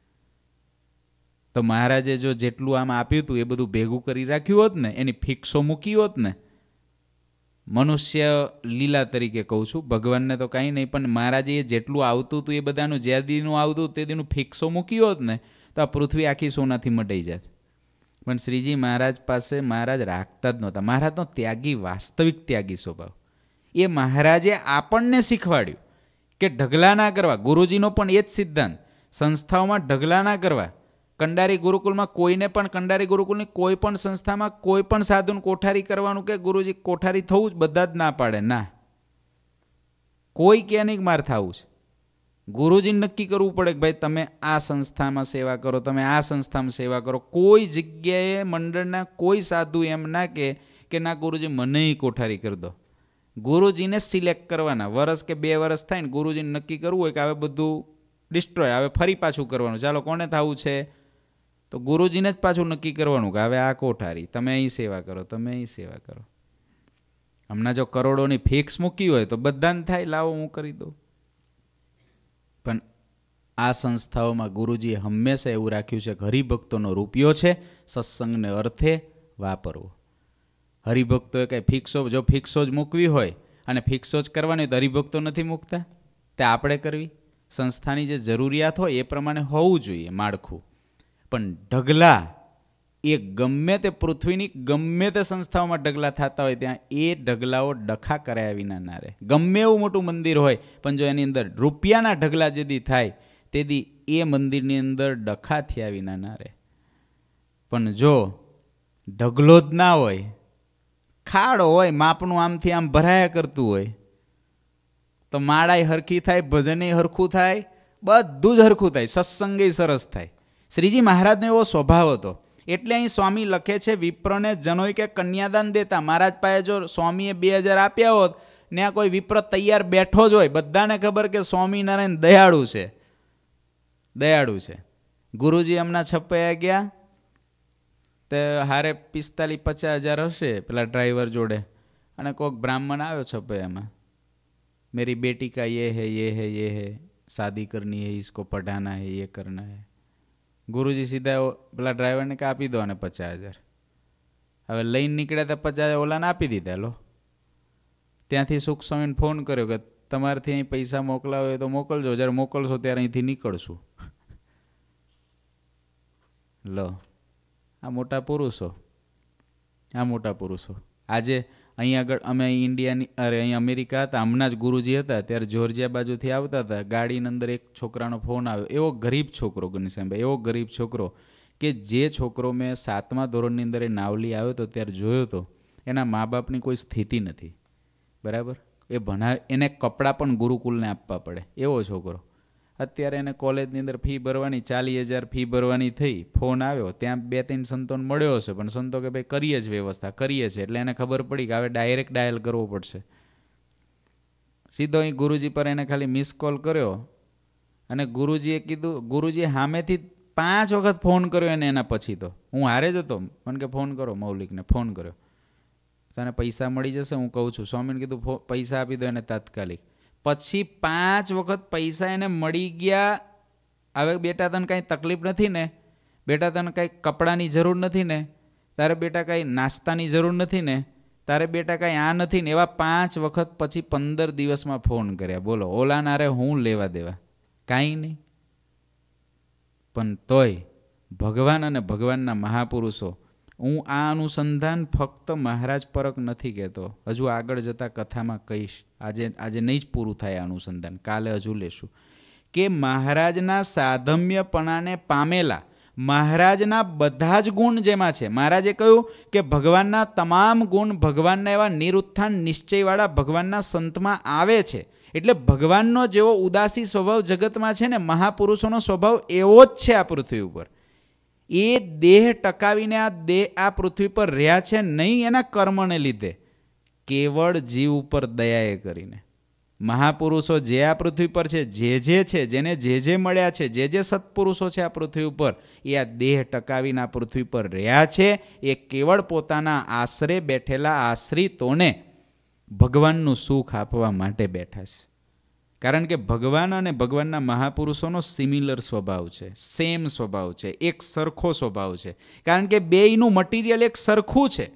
તો મહારાજે જો જેટલું આમ આપ્યું હતું એ બધું ભેગું કરી રાખ્યું હોત ને, એની ફિક્સો મૂકી હોત ને, મનુષ્ય લીલા તરીકે કહું છું, ભગવાનને તો કાંઈ નહીં, પણ મહારાજે એ જેટલું આવતું હતું એ બધાનું જે દીનું આવતું તે દીનું ફિક્સો મૂકી હોત ને, તો આ પૃથ્વી આખી સોનાથી મટાઈ જાત. પણ શ્રીજી મહારાજ પાસે મહારાજ રાખતા જ નહોતા. મહારાજનો ત્યાગી, વાસ્તવિક ત્યાગી સ્વભાવ. એ મહારાજે આપણને શીખવાડ્યું કે ઢગલા ના કરવા. ગુરુજીનો પણ એ જ સિદ્ધાંત, સંસ્થાઓમાં ઢગલા ના કરવા. કંડારી ગુરુકુલમાં કોઈને પણ, કંડારી ગુરુકુલની કોઈ પણ સંસ્થામાં કોઈ પણ સાધુને કોઠારી કરવાનું કે ગુરુજી કોઠારી થવું જ બધા જ ના પાડે. ના, કોઈ કે નહીં માર થવું છે. ગુરુજીને નક્કી કરવું પડે કે ભાઈ તમે આ સંસ્થામાં સેવા કરો, તમે આ સંસ્થામાં સેવા કરો. કોઈ જગ્યાએ મંડળના કોઈ સાધુ એમ ના કે કે ના ગુરુજી મને કોઠારી કરી દો. ગુરુજીને સિલેક્ટ કરવાના. વર્ષ કે બે વર્ષ થાય ને ગુરુજીને નક્કી કરવું હોય કે હવે બધું ડિસ્ટ્રોય, હવે ફરી પાછું કરવાનું, ચાલો કોને થવું છે? તો ગુરુજીને જ પાછું નક્કી કરવાનું કે હવે આ કોઠારી, તમે અહીં સેવા કરો, તમે અહીં સેવા કરો. હમણાં જો કરોડોની ફિક્સ મૂકી હોય તો બધાને થાય લાવો હું કરી દઉં. પણ આ સંસ્થાઓમાં ગુરુજીએ હંમેશા એવું રાખ્યું છે કે હરિભક્તોનો રૂપિયો છે, સત્સંગને અર્થે વાપરવો. હરિભક્તોએ કંઈ ફિક્સો, જો ફિક્સો જ મૂકવી હોય અને ફિક્સો જ કરવાની તો હરિભક્તો નથી મૂકતા, તે આપણે કરવી. સંસ્થાની જે જરૂરિયાત હોય એ પ્રમાણે હોવું જોઈએ માળખું. પણ ઢગલા એ ગમે તે પૃથ્વીની ગમે તે સંસ્થાઓમાં ઢગલા થતા હોય ત્યાં એ ઢગલાઓ ડખા કરાયા વિના ના રહે. ગમે એવું મોટું મંદિર હોય પણ જો એની અંદર રૂપિયાના ઢગલા જેદી થાય તેદી એ મંદિરની અંદર ડખા થયા વિના ના રહે. પણ જો ઢગલો જ ના હોય, ખાડો હોય માપનું આમથી આમ ભરાયા કરતું હોય તો માળાય હરખી થાય, ભજને હરખું થાય, બધું જ હરખું થાય, સત્સંગે સરસ થાય. શ્રીજી મહારાજનો એવો સ્વભાવ હતો. એટલે અહીં સ્વામી લખે છે વિપ્રને જનોય કે કન્યાદાન દેતા. મહારાજ પાસે જો સ્વામીએ બે હજાર આપ્યા હોત ને આ કોઈ વિપ્ર તૈયાર બેઠો જ હોય, બધાને ખબર કે સ્વામિનારાયણ દયાળુ છે, દયાળુ છે. ગુરુજી હમણાં છપાયા ગયા તે હારે પિસ્તાલીસ પચાસ હજાર હશે પેલા ડ્રાઈવર જોડે, અને કોઈક બ્રાહ્મણ આવ્યો છપાયામાં, मेरी बेटी का ये है ये है ये है, शादी करनी है, इसको पढ़ाना है, ये करना है. ગુરુજી સીધા પેલા ડ્રાઈવરને કે આપી દો ને પચાસ હજાર. હવે લઈને નીકળ્યા તો પચાસ ઓલાને આપી દીધા. લો ત્યાંથી સુખ સ્વામીને ફોન કર્યો કે તમારથી અહીં પૈસા મોકલાવો હોય તો મોકલજો, જ્યારે મોકલશો ત્યારે અહીંથી નીકળશું. લો આ મોટા પુરુષો, આ મોટા પુરુષો. આજે અહીં આગળ અમે ઇન્ડિયાની અરે અહીં અમેરિકા હતા, હમણાં જ ગુરુજી હતા ત્યારે જોર્જિયા બાજુથી આવતા હતા, ગાડીની અંદર એક છોકરાનો ફોન આવ્યો. એવો ગરીબ છોકરો, ઘનશ્યામભાઈ, એવો ગરીબ છોકરો કે જે છોકરો મેં સાતમા ધોરણની અંદર એ નાવલી આવ્યો હતો ત્યારે જોયો હતો, એના મા બાપની કોઈ સ્થિતિ નથી, બરાબર. એ ભણા એને કપડાં પણ ગુરુકુલને આપવા પડે એવો છોકરો. અત્યારે એને કોલેજની અંદર ફી ભરવાની ચાલીસ હજાર ફી ભરવાની થઈ, ફોન આવ્યો, ત્યાં બે ત્રણ સંતોને મળ્યો હશે, પણ સંતો કે ભાઈ કરીએ જ વ્યવસ્થા કરીએ છીએ. એટલે એને ખબર પડી કે હવે ડાયરેક્ટ ડાયલ કરવો પડશે. સીધો અહીં ગુરુજી પર એને ખાલી મિસ કોલ કર્યો અને ગુરુજીએ કીધું, ગુરુજીએ સામેથી પાંચ વખત ફોન કર્યો એને. એના પછી તો હું હારે જ હતો, મને કે ફોન કરો મૌલિકને. ફોન કર્યો, તને પૈસા મળી જશે, હું કહું છું. સ્વામીને કીધું પૈસા આપી દો એને તાત્કાલિક. પછી પાંચ વખત પૈસા એને મળી ગયા. હવે બેટા તને કાંઈ તકલીફ નથી ને, બેટા તને કાંઈ કપડાની જરૂર નથી ને, તારે બેટા કાંઈ નાસ્તાની જરૂર નથી ને, તારે બેટા કાંઈ આ નથી ને, એવા પાંચ વખત પછી પંદર દિવસમાં ફોન કર્યા. બોલો, ઓલાનારે હું લેવા દેવા? કાંઈ નહીં. પણ તોય ભગવાન અને ભગવાનના મહાપુરુષો, હું આ અનુસંધાન ફક્ત મહારાજ પરક નથી કહેતો, હજુ આગળ જતાં કથામાં કહીશ. આજે આજે નહીં જ પૂરું થાય આ અનુસંધાન, કાલે હજુ લેશું. કે મહારાજના સાધમ્યપણાને પામેલા, મહારાજના બધા જ ગુણ જેમાં છે. મહારાજે કહ્યું કે ભગવાનના તમામ ગુણ ભગવાનના એવા નિરુત્થાન નિશ્ચયવાળા ભગવાનના સંતમાં આવે છે. એટલે ભગવાનનો જેવો ઉદાસી સ્વભાવ જગતમાં છે ને, મહાપુરુષોનો સ્વભાવ એવો જ છે આ પૃથ્વી ઉપર. એ દેહ ટકાવીને આ દેહ આ પૃથ્વી પર રહ્યા છે નહીં એના કર્મને લીધે, કેવળ જીવ ઉપર દયાએ કરીને. મહાપુરુષો જે આ પૃથ્વી પર છે, જે જે છે, જેને જે જે મળ્યા છે, જે જે સત્પુરુષો છે આ પૃથ્વી ઉપર, એ આ દેહ ટકાવીને આ પૃથ્વી પર રહ્યા છે. એ કેવળ પોતાના આશરે બેઠેલા આશ્રિતોને ભગવાનનું સુખ આપવા માટે બેઠા છે. કારણ કે ભગવાન અને ભગવાનના મહાપુરુષોનો સિમિલર સ્વભાવ છે, સેમ સ્વભાવ છે, એક સરખો સ્વભાવ છે. કારણ કે બેયનું મટીરિયલ એક સરખું છે.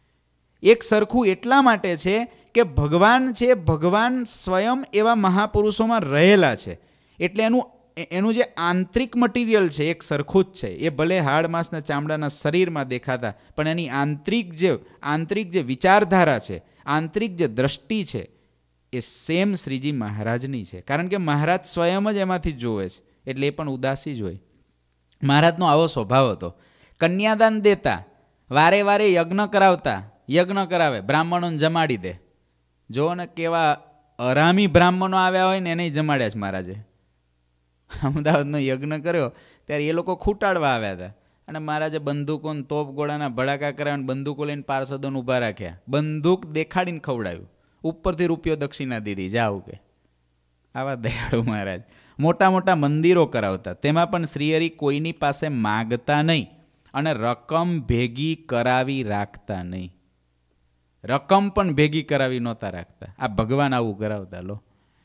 એક સરખું એટલા માટે છે કે ભગવાન છે, ભગવાન સ્વયં એવા મહાપુરુષોમાં રહેલા છે. એટલે એનું એનું જે આંતરિક મટીરિયલ છે એક સરખું જ છે. એ ભલે હાડ માંસના ચામડાના શરીરમાં દેખાતા, પણ એની આંતરિક જે આંતરિક જે વિચારધારા છે, આંતરિક જે દ્રષ્ટિ છે, એ સેમ શ્રીજી મહારાજની છે. કારણ કે મહારાજ સ્વયં જ એમાંથી જોવે છે, એટલે એ પણ ઉદાસી જ હોય. મહારાજનો આવો સ્વભાવ હતો. કન્યાદાન દેતા, વારે વારે યજ્ઞ કરાવતા. યજ્ઞ કરાવે, બ્રાહ્મણોને જમાડી દે. જો ને કેવા અરામી બ્રાહ્મણો આવ્યા હોય ને એને જમાડ્યા છે મહારાજે. અમદાવાદનો યજ્ઞ કર્યો ત્યારે એ લોકો ખૂટાડવા આવ્યા હતા, અને મહારાજે બંદૂકો તોપ ગોળાના ભડાકા કરાવીને બંદૂકો લઈને પાર્ષદોને ઊભા રાખ્યા. બંદૂક દેખાડીને ખવડાવ્યું, ઉપરથી રૂપિયો દક્ષિણા દીધી, જાવ કે. આવા દયાળુ મહારાજ. મોટા મોટા મંદિરો કરાવતા, તેમાં પણ શ્રીહરિ કોઈની પાસે માગતા નહીં અને રકમ ભેગી કરાવી રાખતા નહીં. રકમ પણ ભેગી કરાવી નહોતા રાખતા. આ ભગવાન આવું કરાવતા. લો,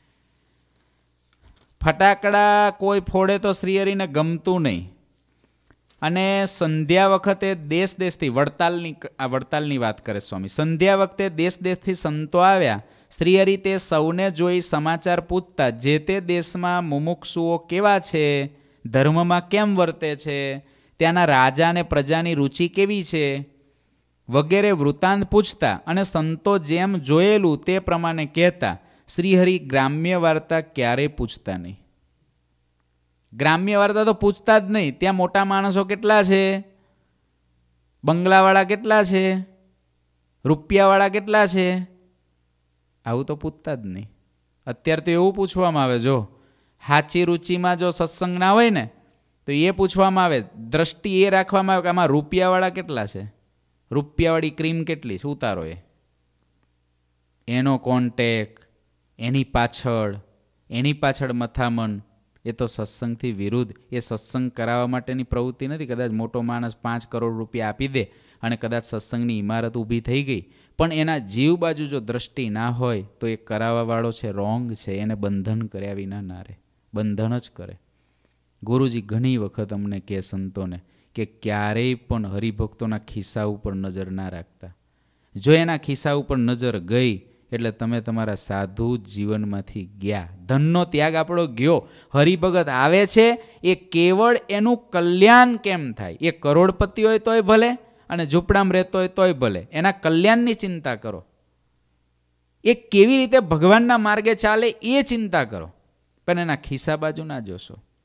ફટાકડા કોઈ ફોડે તો શ્રીહરિને ગમતું નહીં. અને સંધ્યા વખતે દેશ દેશથી વડતાલની આ વડતાલની વાત કરે સ્વામી. સંધ્યા વખતે દેશ દેશથી સંતો આવ્યા. શ્રીહરિ તે સૌને જોઈ સમાચાર પૂછતા, જે તે દેશમાં મુમુક્ષુઓ કેવા છે, ધર્મમાં કેમ વર્તે છે, ત્યાંના રાજા અને પ્રજાની રુચિ કેવી છે વગેરે વૃત્તાંત પૂછતા. અને સંતો જેમ જોયેલું તે પ્રમાણે કહેતા. શ્રીહરિ ગ્રામ્ય વાર્તા ક્યારેય પૂછતા નહીં. ગ્રામ્ય વાર્તા તો પૂછતા જ નહીં. ત્યાં મોટા માણસો કેટલા છે, બંગલાવાળા કેટલા છે, રૂપિયાવાળા કેટલા છે, આવું તો પૂછતા જ નહીં. અત્યારે તો એવું પૂછવામાં આવે, જો સાચી રુચિમાં જો સત્સંગ ના હોય ને તો એ પૂછવામાં આવે, દ્રષ્ટિ એ રાખવામાં આવે કે આમાં રૂપિયાવાળા કેટલા છે, રૂપિયાવાળી ક્રીમ કેટલી છે, ઉતારો એ. એનો કોન્ટેક, એની પાછળ એની પાછળ મથામણ, એ તો સત્સંગથી વિરુદ્ધ. એ સત્સંગ કરાવવા માટેની પ્રવૃત્તિ નથી. કદાચ મોટો માણસ પાંચ કરોડ રૂપિયા આપી દે અને કદાચ સત્સંગની ઇમારત ઊભી થઈ ગઈ, પણ એના જીવ બાજુ જો દ્રષ્ટિ ના હોય તો એ કરાવવાવાળો છે રોંગ છે. એને બંધન કર્યા વિના ના રહે, બંધન જ કરે. ગુરુજી ઘણી વખત અમને કહે સંતોને કે ક્યારેય પણ હરિભક્તોના ખિસ્સા ઉપર નજર ના રાખતા. જો એના ખિસ્સા ઉપર નજર ગઈ એટલે તમે તમારા સાધુ જીવનમાંથી ગયા. ધનનો ત્યાગ આપણો ગયો. હરિભગત આવે છે એ કેવળ એનું કલ્યાણ કેમ થાય. એ કરોડપતિ હોય તોય ભલે અને ઝૂંપડામાં રહેતો હોય તોય ભલે, એના કલ્યાણની ચિંતા કરો. એ કેવી રીતે ભગવાનના માર્ગે ચાલે એ ચિંતા કરો, પણ એના ખિસ્સા બાજુ ના જોશો.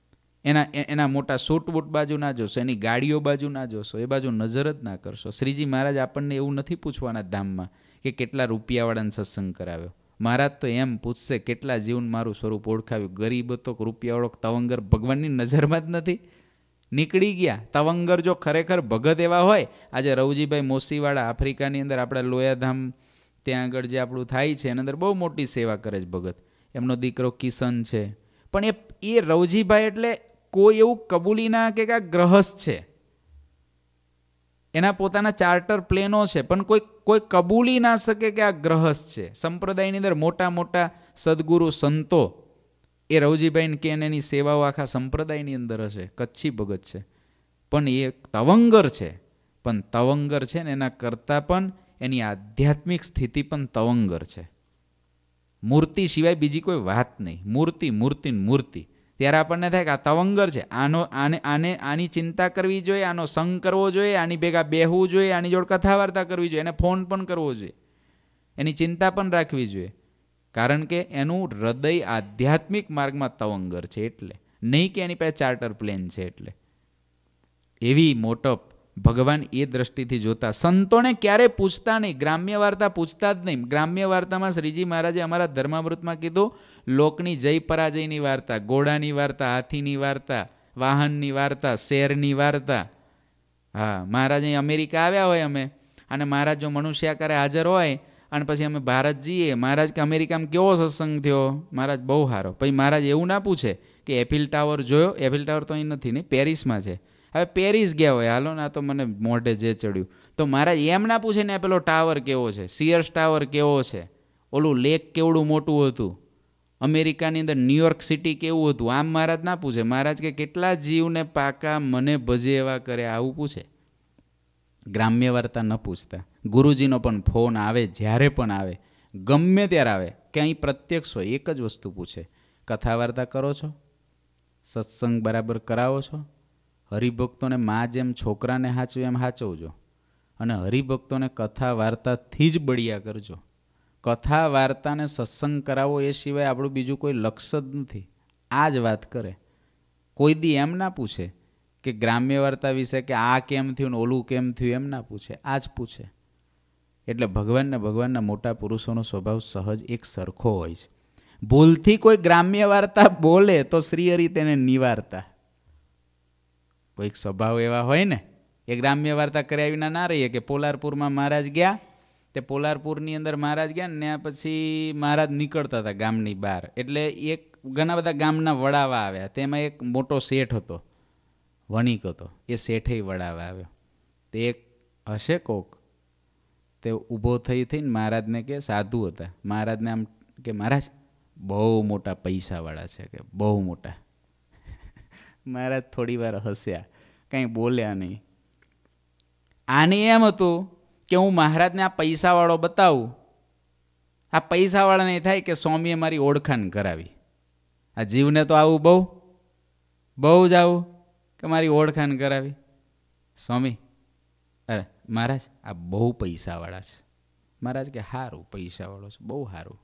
એના એના મોટા સૂટ બૂટ બાજુ ના જોશો, એની ગાડીઓ બાજુ ના જોશો, એ બાજુ નજર જ ના કરશો. શ્રીજી મહારાજ આપણને એવું નથી પૂછવાના ધામમાં કે કેટલા રૂપિયાવાળાને સત્સંગ કરાવ્યો. મહારાજ તો એમ પૂછશે કેટલા જીવન મારું સ્વરૂપ ઓળખાવ્યું. ગરીબ હતો રૂપિયાવાળો તવંગર ભગવાનની નજરમાં જ નથી, નીકળી ગયા. તવંગર જો ખરેખર ભગત એવા હોય, આજે રવજીભાઈ મોસીવાળા આફ્રિકાની અંદર આપણા લોયાધામ ત્યાં આગળ જે આપણું થાય છે એની અંદર બહુ મોટી સેવા કરે છે ભગત. એમનો દીકરો કિશન છે. પણ એ એ રવજીભાઈ એટલે કોઈ એવું કબૂલી ના કે આ ગ્રહસ્થ છે, એના પોતાના ચાર્ટર પ્લેનો છે, પણ કોઈ કોઈ કબૂલી ના શકે કે આ ગ્રહસ્થ છે. સંપ્રદાયની અંદર મોટા મોટા સદગુરુ સંતો એ રવજીભાઈને કે એની સેવાઓ આખા સંપ્રદાયની અંદર હશે, કચ્છી ભગત છે, પણ એ તવંગર છે. પણ તવંગર છે ને એના કરતાં પણ એની આધ્યાત્મિક સ્થિતિ પણ તવંગર છે. મૂર્તિ સિવાય બીજી કોઈ વાત નહીં, મૂર્તિ મૂર્તિ મૂર્તિ. ત્યારે આપણને થાય કે આ તવંગર છે, આનો આને આને આની ચિંતા કરવી જોઈએ, આનો સંગ કરવો જોઈએ, આની ભેગા બેહવું જોઈએ, આની જોડે કથા વાર્તા કરવી જોઈએ, એને ફોન પણ કરવો જોઈએ, એની ચિંતા પણ રાખવી જોઈએ. કારણ કે એનું હૃદય આધ્યાત્મિક માર્ગમાં તવંગર છે, એટલે નહીં કે એની પાસે ચાર્ટર પ્લેન છે. એટલે એવી મોટપ ભગવાન એ દ્રષ્ટિથી જોતા. સંતોને ક્યારેય પૂછતા નહીં, ગ્રામ્ય વાર્તા પૂછતા જ નહીં. ગ્રામ્ય વાર્તામાં શ્રીજી મહારાજે અમારા ધર્મામૃતમાં કીધું લોકની જય પરાજયની વાર્તા, ઘોડાની વાર્તા, હાથીની વાર્તા, વાહનની વાર્તા, શેરની વાર્તા. હા, મહારાજ અહીં અમેરિકા આવ્યા હોય અમે, અને મહારાજ જો મનુષ્યાકારે હાજર હોય અને પછી અમે ભારત જઈએ, મહારાજ કે અમેરિકામાં કેવો સત્સંગ થયો? મહારાજ બહુ સારો. પછી મહારાજ એવું ના પૂછે કે એફિલ ટાવર જોયો? એફિલ ટાવર તો અહીં નથી ને, પેરિસમાં છે. હવે પેરિસ ગયા હોય, હાલો ના તો મને મોઢે જે ચડ્યું, તો મહારાજ એમ ના પૂછે ને પેલો ટાવર કેવો છે, સિયર્સ ટાવર કેવો છે, ઓલું લેક કેવડું મોટું હતું, અમેરિકાની અંદર ન્યુયોર્ક સિટી કેવું હતું, આમ મહારાજ ના પૂછે. મહારાજ કે કેટલા જીવને પાકા મને ભજે એવા કરે, આવું પૂછે. ગ્રામ્ય વાર્તા ન પૂછતા. ગુરુજીનો પણ ફોન આવે, જ્યારે પણ આવે, ગમે ત્યારે આવે, ક્યાંય પ્રત્યક્ષ હોય, એક જ વસ્તુ પૂછે, કથા વાર્તા કરો છો? સત્સંગ બરાબર કરાવો છો? હરિભક્તોને માં જેમ છોકરાને હાચવે એમ હાચવજો, અને હરિભક્તોને કથા વાર્તાથી જ બળિયા કરજો. કથા વાર્તાને સત્સંગ કરાવો એ સિવાય આપણું બીજું કોઈ લક્ષ્ય જ નથી. આ જ વાત કરે. કોઈ દી એમ ના પૂછે કે ગ્રામ્ય વાર્તા વિશે કે આ કેમ થયું ને ઓલું કેમ થયું, એમ ના પૂછે, આ જ પૂછે. એટલે ભગવાનને ભગવાનના મોટા પુરુષોનો સ્વભાવ સહજ એક સરખો હોય છે. ભૂલથી કોઈ ગ્રામ્ય વાર્તા બોલે તો શ્રીહરિ તેને નિવારતા. કોઈક સ્વભાવ એવા હોય ને, એ ગ્રામ્ય વાર્તા કર્યા વિના ના રહીએ. કે પોલારપુરમાં મહારાજ ગયા, તે પોલારપુરની અંદર મહારાજ ગયા ને પછી મહારાજ નીકળતા હતા ગામની બહાર, એટલે એક ઘણા બધા ગામના વડાવા આવ્યા. તેમાં એક મોટો શેઠ હતો, વણિક હતો, એ શેઠે વડાવા આવ્યો. તે એક હશે કોક, તે ઊભો થઈ થઈને મહારાજને કે સાધુ હતા, મહારાજને આમ કે મહારાજ બહુ મોટા પૈસાવાળા છે, કે બહુ મોટા. મહારાજ થોડી વાર હસ્યા, કંઈ બોલ્યા નહીં. આને એમ હતું કે હું મહારાજને આ પૈસાવાળો બતાવું, આ પૈસાવાળાને થાય કે સ્વામીએ મારી ઓળખાણ કરાવી. આ જીવને તો આવું બહુ બહુ જ આવું કે મારી ઓળખાણ કરાવી. સ્વામી અરે મહારાજ આ બહુ પૈસાવાળા છે. મહારાજ કે સારું, પૈસાવાળો છે, બહુ સારું.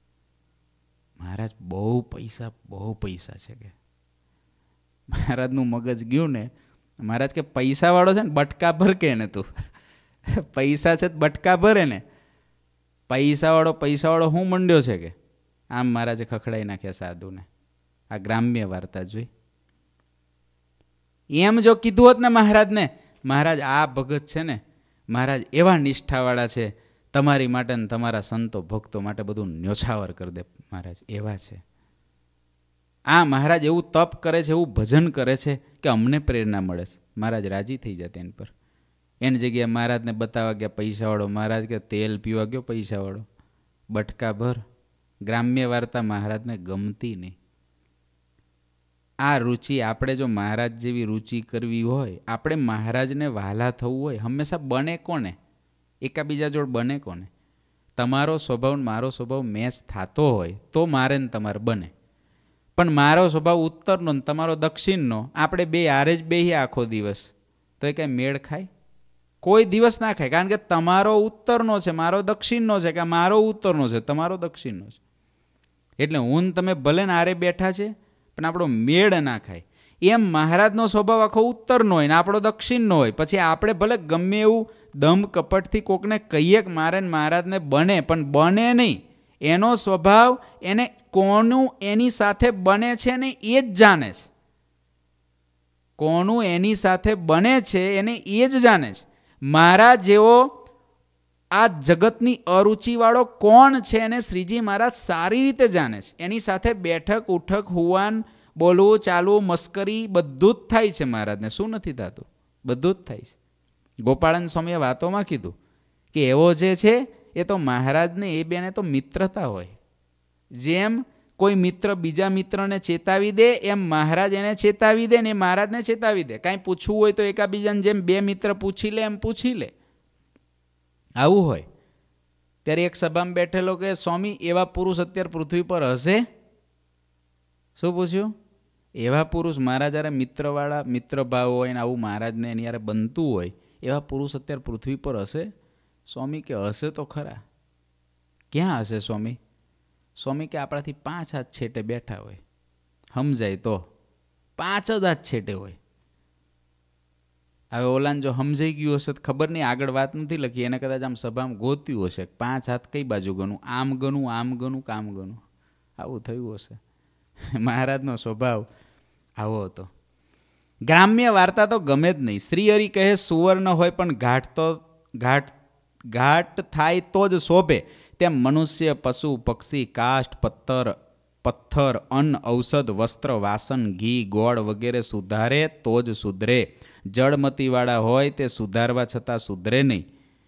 મહારાજ બહુ પૈસા બહુ પૈસા છે કે. મહારાજનું મગજ ગયું ને. મહારાજ કે પૈસાવાળો છે ને બટકા ભર કે ને તું, પૈસા છે બટકા ભરે ને, પૈસાવાળો પૈસાવાળો હું મંડ્યો છે કે. આમ મહારાજે ખખડાઈ નાખ્યા સાધુને. આ ગ્રામ્ય વાર્તા જોઈ. એમ જો કીધું હોત ને મહારાજને, મહારાજ આ ભગત છે ને, મહારાજ એવા નિષ્ઠાવાળા છે, તમારી માટે ને તમારા સંતો ભક્તો માટે બધું ન્યોછાવર કરી દે. મહારાજ એવા છે. આ મહારાજ એવું તપ કરે છે, એવું ભજન કરે છે કે અમને પ્રેરણા મળે છે. મહારાજ રાજી થઈ જાય એની પર. એની જગ્યાએ મહારાજને બતાવવા ગયા પૈસાવાળો, મહારાજ કે તેલ પીવા ગયો પૈસાવાળો, બટકા ભર. ગ્રામ્ય વાર્તા મહારાજને ગમતી નહીં. આ રુચિ આપણે જો મહારાજ જેવી રુચિ કરવી હોય, આપણે મહારાજને વહાલા થવું હોય, હંમેશા બને કોને? એકાબીજા જોડ બને કોને? તમારો સ્વભાવ મારો સ્વભાવ મેચ થતો હોય તો મારે ને તમારે બને. પણ મારો સ્વભાવ ઉત્તરનો ને તમારો દક્ષિણનો, આપણે બે હારે જ બેહીએ આખો દિવસ, તો એ કાંઈ મેળ ખાય? કોઈ દિવસ ના ખાય. કારણ કે તમારો ઉત્તરનો છે, મારો દક્ષિણનો છે, કે મારો ઉત્તરનો છે, તમારો દક્ષિણનો છે. એટલે હું તમે ભલે ને આરે બેઠા છે, પણ આપણો મેળ ના ખાય. એમ મહારાજનો સ્વભાવ આખો ઉત્તરનો હોય ને આપણો દક્ષિણનો હોય. પછી આપણે ભલે ગમે એવું દમ કપટથી કોકને કહીએ કે મારે મહારાજને બને, પણ બને નહીં. એનો સ્વભાવ એને કોનું એની સાથે બને છે ને એ જ જાણે છે. કોનું એની સાથે બને છે એને એ જ જાણે છે. મહારાજ જેવો આ જગતની અરુચિવાળો કોણ છે એને શ્રીજી મહારાજ સારી રીતે જાણે છે. એની સાથે બેઠક ઉઠક હુવાન બોલવું ચાલવું મસ્કરી બધું જ થાય છે મહારાજને. શું નથી થતું? બધું જ થાય છે. ગોપાળન સ્વામીએ વાતોમાં કીધું કે એવો જે છે એ તો મહારાજને એ બેને તો મિત્રતા હોય. જેમ કોઈ મિત્ર બીજા મિત્રને ચેતાવી દે એમ મહારાજ એને ચેતાવી દે ને એ મહારાજને ચેતાવી દે. કાંઈ પૂછવું હોય તો એકાબીજાને જેમ બે મિત્ર પૂછી લે એમ પૂછી લે. આવું હોય. ત્યારે એક સભામાં બેઠેલો કે સ્વામી એવા પુરુષ અત્યારે પૃથ્વી પર હશે? શું પૂછ્યું? એવા પુરુષ મારા જ્યારે મિત્રવાળા મિત્ર ભાવ હોય ને આવું મહારાજને એની યારે બનતું હોય એવા પુરુષ અત્યારે પૃથ્વી પર હશે? સ્વામી કે હશે તો ખરા. ક્યાં હશે સ્વામી? સ્વામી કે આપણાથી પાંચ હાથ છેટે બેઠા હોય. સમજાય તો પાંચ જ હાથ છેટે હોય. હવે ઓલાને જો સમજાઈ ગયું હશે તો ખબર નહીં, આગળ વાત નથી લખી, એને કદાચ આમ સભામાં ગોત્યું હશે પાંચ હાથ કઈ બાજુ ગણું, આમ ગણું આમ ગણું કામ ગણું, આવું થયું હશે. મહારાજનો સ્વભાવ આવો હતો. ગ્રામ્ય વાર્તા તો ગમે જ નહીં. શ્રી હરિ કહે સુવર્ણ હોય પણ ઘાટ તો ઘાટ ઘાટ થાય તો જ શોભે. તેમ મનુષ્ય પશુ પક્ષી કાષ્ઠ પથ્થર પથ્થર અન્ન ઔષધ વસ્ત્ર વાસન ઘી ગોળ વગેરે સુધારે તો જ સુધરે. જળમતીવાળા હોય તે સુધારવા છતાં સુધરે નહીં.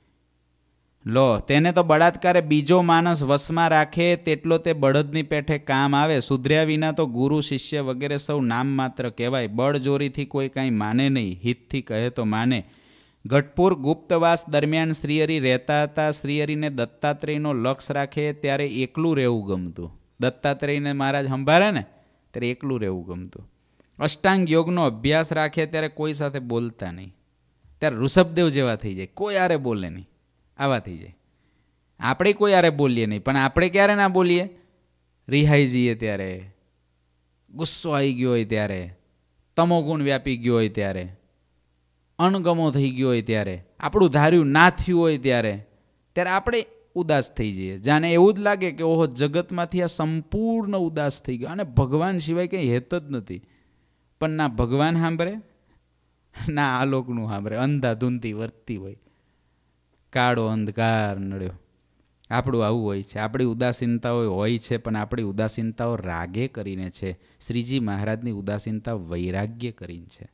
લો તેને તો બળાત્કારે બીજો માણસ વશમાં રાખે તેટલો તે બળદની પેઠે કામ આવે. સુધર્યા વિના તો ગુરુ શિષ્ય વગેરે સૌ નામ માત્ર કહેવાય. બળજોરીથી કોઈ કાંઈ માને નહીં, હિતથી કહે તો માને. ગઢપુર ગુપ્તવાસ દરમિયાન શ્રીહરિ રહેતા હતા. શ્રીહરિને દત્તાત્રેયનો લક્ષ રાખે ત્યારે એકલું રહેવું ગમતું. દત્તાત્રેયને મહારાજ સંભાળે ને ત્યારે એકલું રહેવું ગમતું. અષ્ટાંગ યોગનો અભ્યાસ રાખે ત્યારે કોઈ સાથે બોલતા નહીં. ત્યારે ઋષભદેવ જેવા થઈ જાય, કોઈ આરે બોલે નહીં, આવા થઈ જાય. આપણે કોઈ આરે બોલીએ નહીં, પણ આપણે ક્યારે ના બોલીએ? રિહાઈ જઈએ ત્યારે, ગુસ્સો આવી ગયો હોય ત્યારે, તમોગુણ વ્યાપી ગયો હોય ત્યારે, અણગમો થઈ ગયો હોય ત્યારે, આપણું ધાર્યું ના થયું હોય ત્યારે ત્યારે આપણે ઉદાસ થઈ જઈએ. જાણે એવું જ લાગે કે ઓહો જગતમાંથી આ સંપૂર્ણ ઉદાસ થઈ ગયો અને ભગવાન સિવાય કંઈ હેત જ નથી. પણ ના ભગવાન સાંભળે ના આલોકનું સાંભળે. અંધાધૂંધી વર્તી હોય, કાળો અંધકાર નડ્યો. આપણું આવું હોય છે. આપણી ઉદાસીનતાઓ હોય છે, પણ આપણી ઉદાસીનતાઓ રાગે કરીને છે. શ્રીજી મહારાજની ઉદાસીનતા વૈરાગ્ય કરીને છે.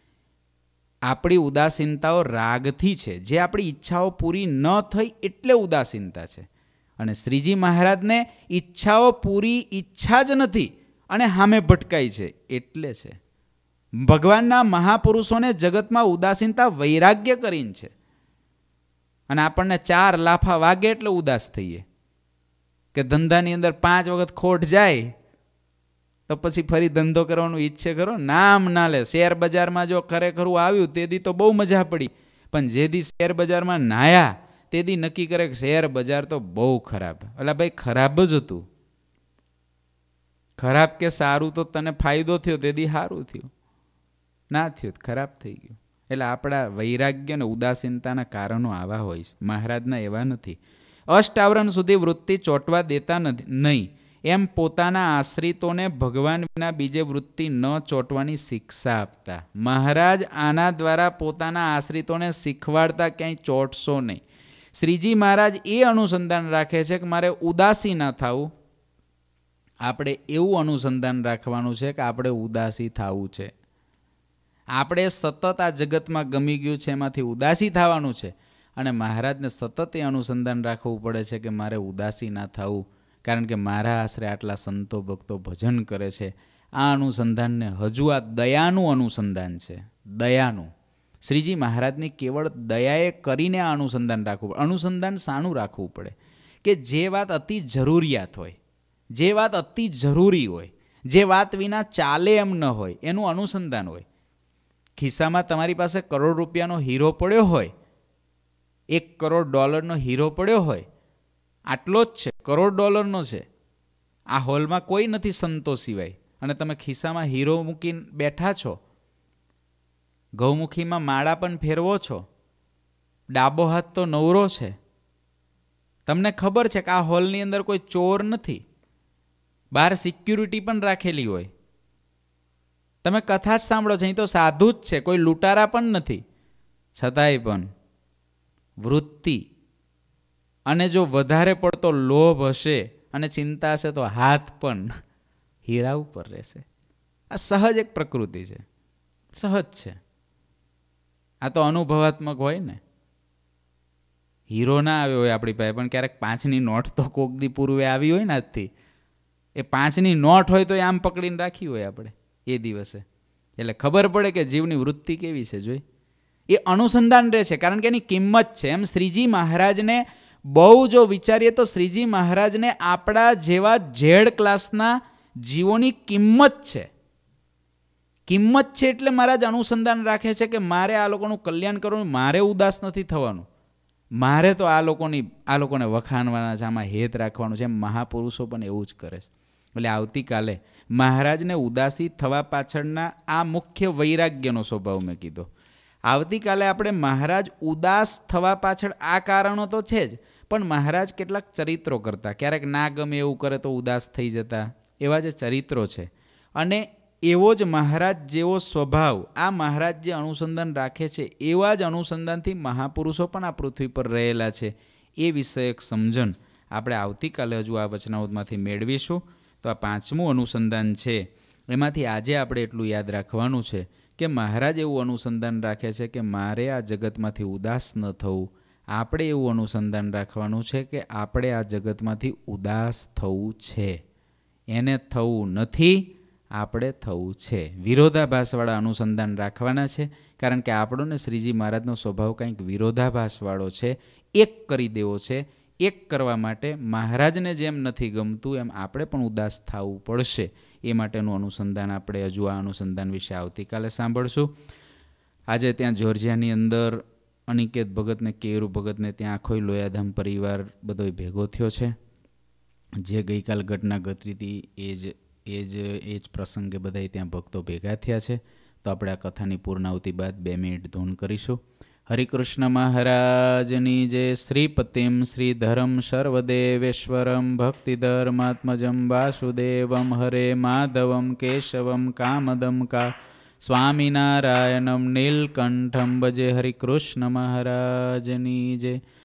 આપણી ઉદાસીનતાઓ રાગથી છે. જે આપણી ઈચ્છાઓ પૂરી ન થઈ એટલે ઉદાસીનતા છે. અને શ્રીજી મહારાજને ઈચ્છાઓ પૂરી ઈચ્છા જ નથી અને સામે ભટકાય છે એટલે છે. ભગવાનના મહાપુરુષોને જગતમાં ઉદાસીનતા વૈરાગ્ય કરીને છે. અને આપણને ચાર લાફા વાગે એટલે ઉદાસ થઈએ કે ધંધાની અંદર પાંચ વખત ખોટ જાય તો પછી ફરી ધંધો કરવાનું ઈચ્છે ખરો? નામ ના લે. શેર બજારમાં જો ખરેખર આવ્યું તે દી તો બહુ મજા પડી, પણ જે દી શેર બજારમાં નાયા તે દી નક્કી કરે કે શેર બજાર તો બહુ ખરાબ. એટલે ભાઈ ખરાબ જ હતું. ખરાબ કે સારું તો તને ફાયદો થયો તે દી સારું થયું, ના થયું ખરાબ થઈ ગયું. એટલે આપણા વૈરાગ્ય અને ઉદાસીનતાના કારણો આવા હોય છે. મહારાજના એવા નથી. અષ્ટાવરણ સુધી વૃત્તિ ચોંટવા દેતા નથી નહીં. એમ પોતાના આશ્રિતોને ભગવાન વિના બીજે વૃત્તિ ન ચોંટવાની શિક્ષા આપતા. મહારાજ આના દ્વારા પોતાના આશ્રિતોને શીખવાડતા ક્યાંય ચોંટશો નહીં. શ્રીજી મહારાજ એ અનુસંધાન રાખે છે કે મારે ઉદાસી ના થવું. આપણે એવું અનુસંધાન રાખવાનું છે કે આપણે ઉદાસી થવું છે. આપણે સતત આ જગતમાં ગમી ગયું છે એમાંથી ઉદાસી થવાનું છે. અને મહારાજને સતત એ અનુસંધાન રાખવું પડે છે કે મારે ઉદાસી ના થવું, કારણ કે મારા આશરે આટલા સંતો ભક્તો ભજન કરે છે. આ અનુસંધાનને હજુ આ દયાનું અનુસંધાન છે. દયાનું શ્રીજી મહારાજની કેવળ દયાએ કરીને આ અનુસંધાન રાખવું પડે. અનુસંધાન શાનું રાખવું પડે? કે જે વાત અતિ જરૂરિયાત હોય, જે વાત અતિ જરૂરી હોય, જે વાત વિના ચાલે એમ ન હોય, એનું અનુસંધાન હોય. ખિસ્સામાં તમારી પાસે કરોડ રૂપિયાનો હીરો પડ્યો હોય, એક કરોડ ડોલરનો હીરો પડ્યો હોય, આટલો જ છે, કરોડ ડોલરનો છે. આ હોલમાં કોઈ નથી સંતો સિવાય, અને તમે ખિસ્સામાં હીરો મૂકીને બેઠા છો, ગૌમુખીમાં માળા પણ ફેરવો છો, ડાબો હાથ તો નવરો છે, તમને ખબર છે કે આ હોલની અંદર કોઈ ચોર નથી, બહાર સિક્યુરિટી પણ રાખેલી હોય, તમે કથા જ સાંભળો છો, અહીં તો સાધુ જ છે, કોઈ લૂંટારા પણ નથી, છતાંય પણ વૃત્તિ અને જો વધારે પડતો લોભ હશે અને ચિંતા હશે તો હાથ પણ હીરા ઉપર રહેશે. આ સહજ એક પ્રકૃતિ છે, સહજ છે. આ તો અનુભવાત્મક હોય ને. હીરો ના આવ્યો હોય આપણી પાસે, પણ ક્યારેક પાંચની નોટ તો કોક દી પૂર્વે આવી હોય ને આજથી, એ પાંચની નોટ હોય તો એ આમ પકડીને રાખી હોય આપણે એ દિવસે, એટલે ખબર પડે કે જીવની વૃત્તિ કેવી છે. જોઈ એ અનુસંધાન રહે છે, કારણ કે એની કિંમત છે. એમ શ્રીજી મહારાજને બહુ જો વિચારીએ તો શ્રીજી મહારાજને આપણા જેવા ઝેડ ક્લાસના જીવોની કિંમત છે. કિંમત છે એટલે મહારાજ અનુસંધાન રાખે છે કે મારે આ લોકોનું કલ્યાણ કરવું, મારે ઉદાસ નથી થવાનું, મારે તો આ લોકોની આ લોકોને વખાણવાના છે, આમાં હેત રાખવાનું છે. મહાપુરુષો પણ એવું જ કરે છે. એટલે આવતીકાલે મહારાજને ઉદાસી થવા પાછળના આ મુખ્ય વૈરાગ્યનો સ્વભાવ મેં કીધો. આવતીકાલે આપણે મહારાજ ઉદાસ થવા પાછળ આ કારણો તો છે જ, પણ મહારાજ કેટલાક ચરિત્રો કરતા, ક્યારેક ના ગમે એવું કરે તો ઉદાસ થઈ જતા, એવા જે ચરિત્રો છે. અને એવો જ મહારાજ જેવો સ્વભાવ આ મહારાજ જે અનુસંધાન રાખે છે, એવા જ અનુસંધાનથી મહાપુરુષો પણ આ પૃથ્વી પર રહેલા છે. એ વિષયક સમજણ આપણે આવતીકાલે હજુ આ વચનાવતમાંથી મેળવીશું. તો આ પાંચમું અનુસંધાન છે, એમાંથી આજે આપણે એટલું યાદ રાખવાનું છે કે મહારાજ એવું અનુસંધાન રાખે છે કે મારે આ જગતમાંથી ઉદાસ ન થવું. આપણે એવું અનુસંધાન રાખવાનું છે કે આપણે આ જગતમાંથી ઉદાસ થવું છે, એને થવું નથી, આપણે થવું છે. વિરોધાભાસવાળા અનુસંધાન રાખવાના છે, કારણ કે આપણો ને શ્રીજી મહારાજનો સ્વભાવ કંઈક વિરોધાભાસવાળો છે. એક કરી દેવો છે. એક કરવા માટે મહારાજને જેમ નથી ગમતું એમ આપણે પણ ઉદાસ થવું પડશે. એ માટેનું અનુસંધાન આપણે હજુ આ અનુસંધાન વિશે આવતીકાલે સાંભળશું. આજે ત્યાં જોર્જિયાની અંદર અનિકેત ભગતને, કેરુ ભગતને ત્યાં આખોય લોયાધામ પરિવાર બધો ભેગો થયો છે. જે ગઈકાલ ઘટના ઘટી હતી એ જ એ જ એ જ પ્રસંગે બધા ત્યાં ભક્તો ભેગા થયા છે. તો આપણે આ કથાની પૂર્ણાવતી બાદ બે મિનિટ ધૂન કરીશું. હરિકૃષ્ણ મહારાજની જય. શ્રીપતિમ શ્રીધરમ સર્વદેવેશ્વરમ ભક્તિધર્માત્મજમ વાસુદેવમ હરે માધવમ કેશવમ કામદમ કા સ્વામિનારાયણમ નીલકંઠમ ભજે. હરિકૃષ્ણ મહારાજની જય.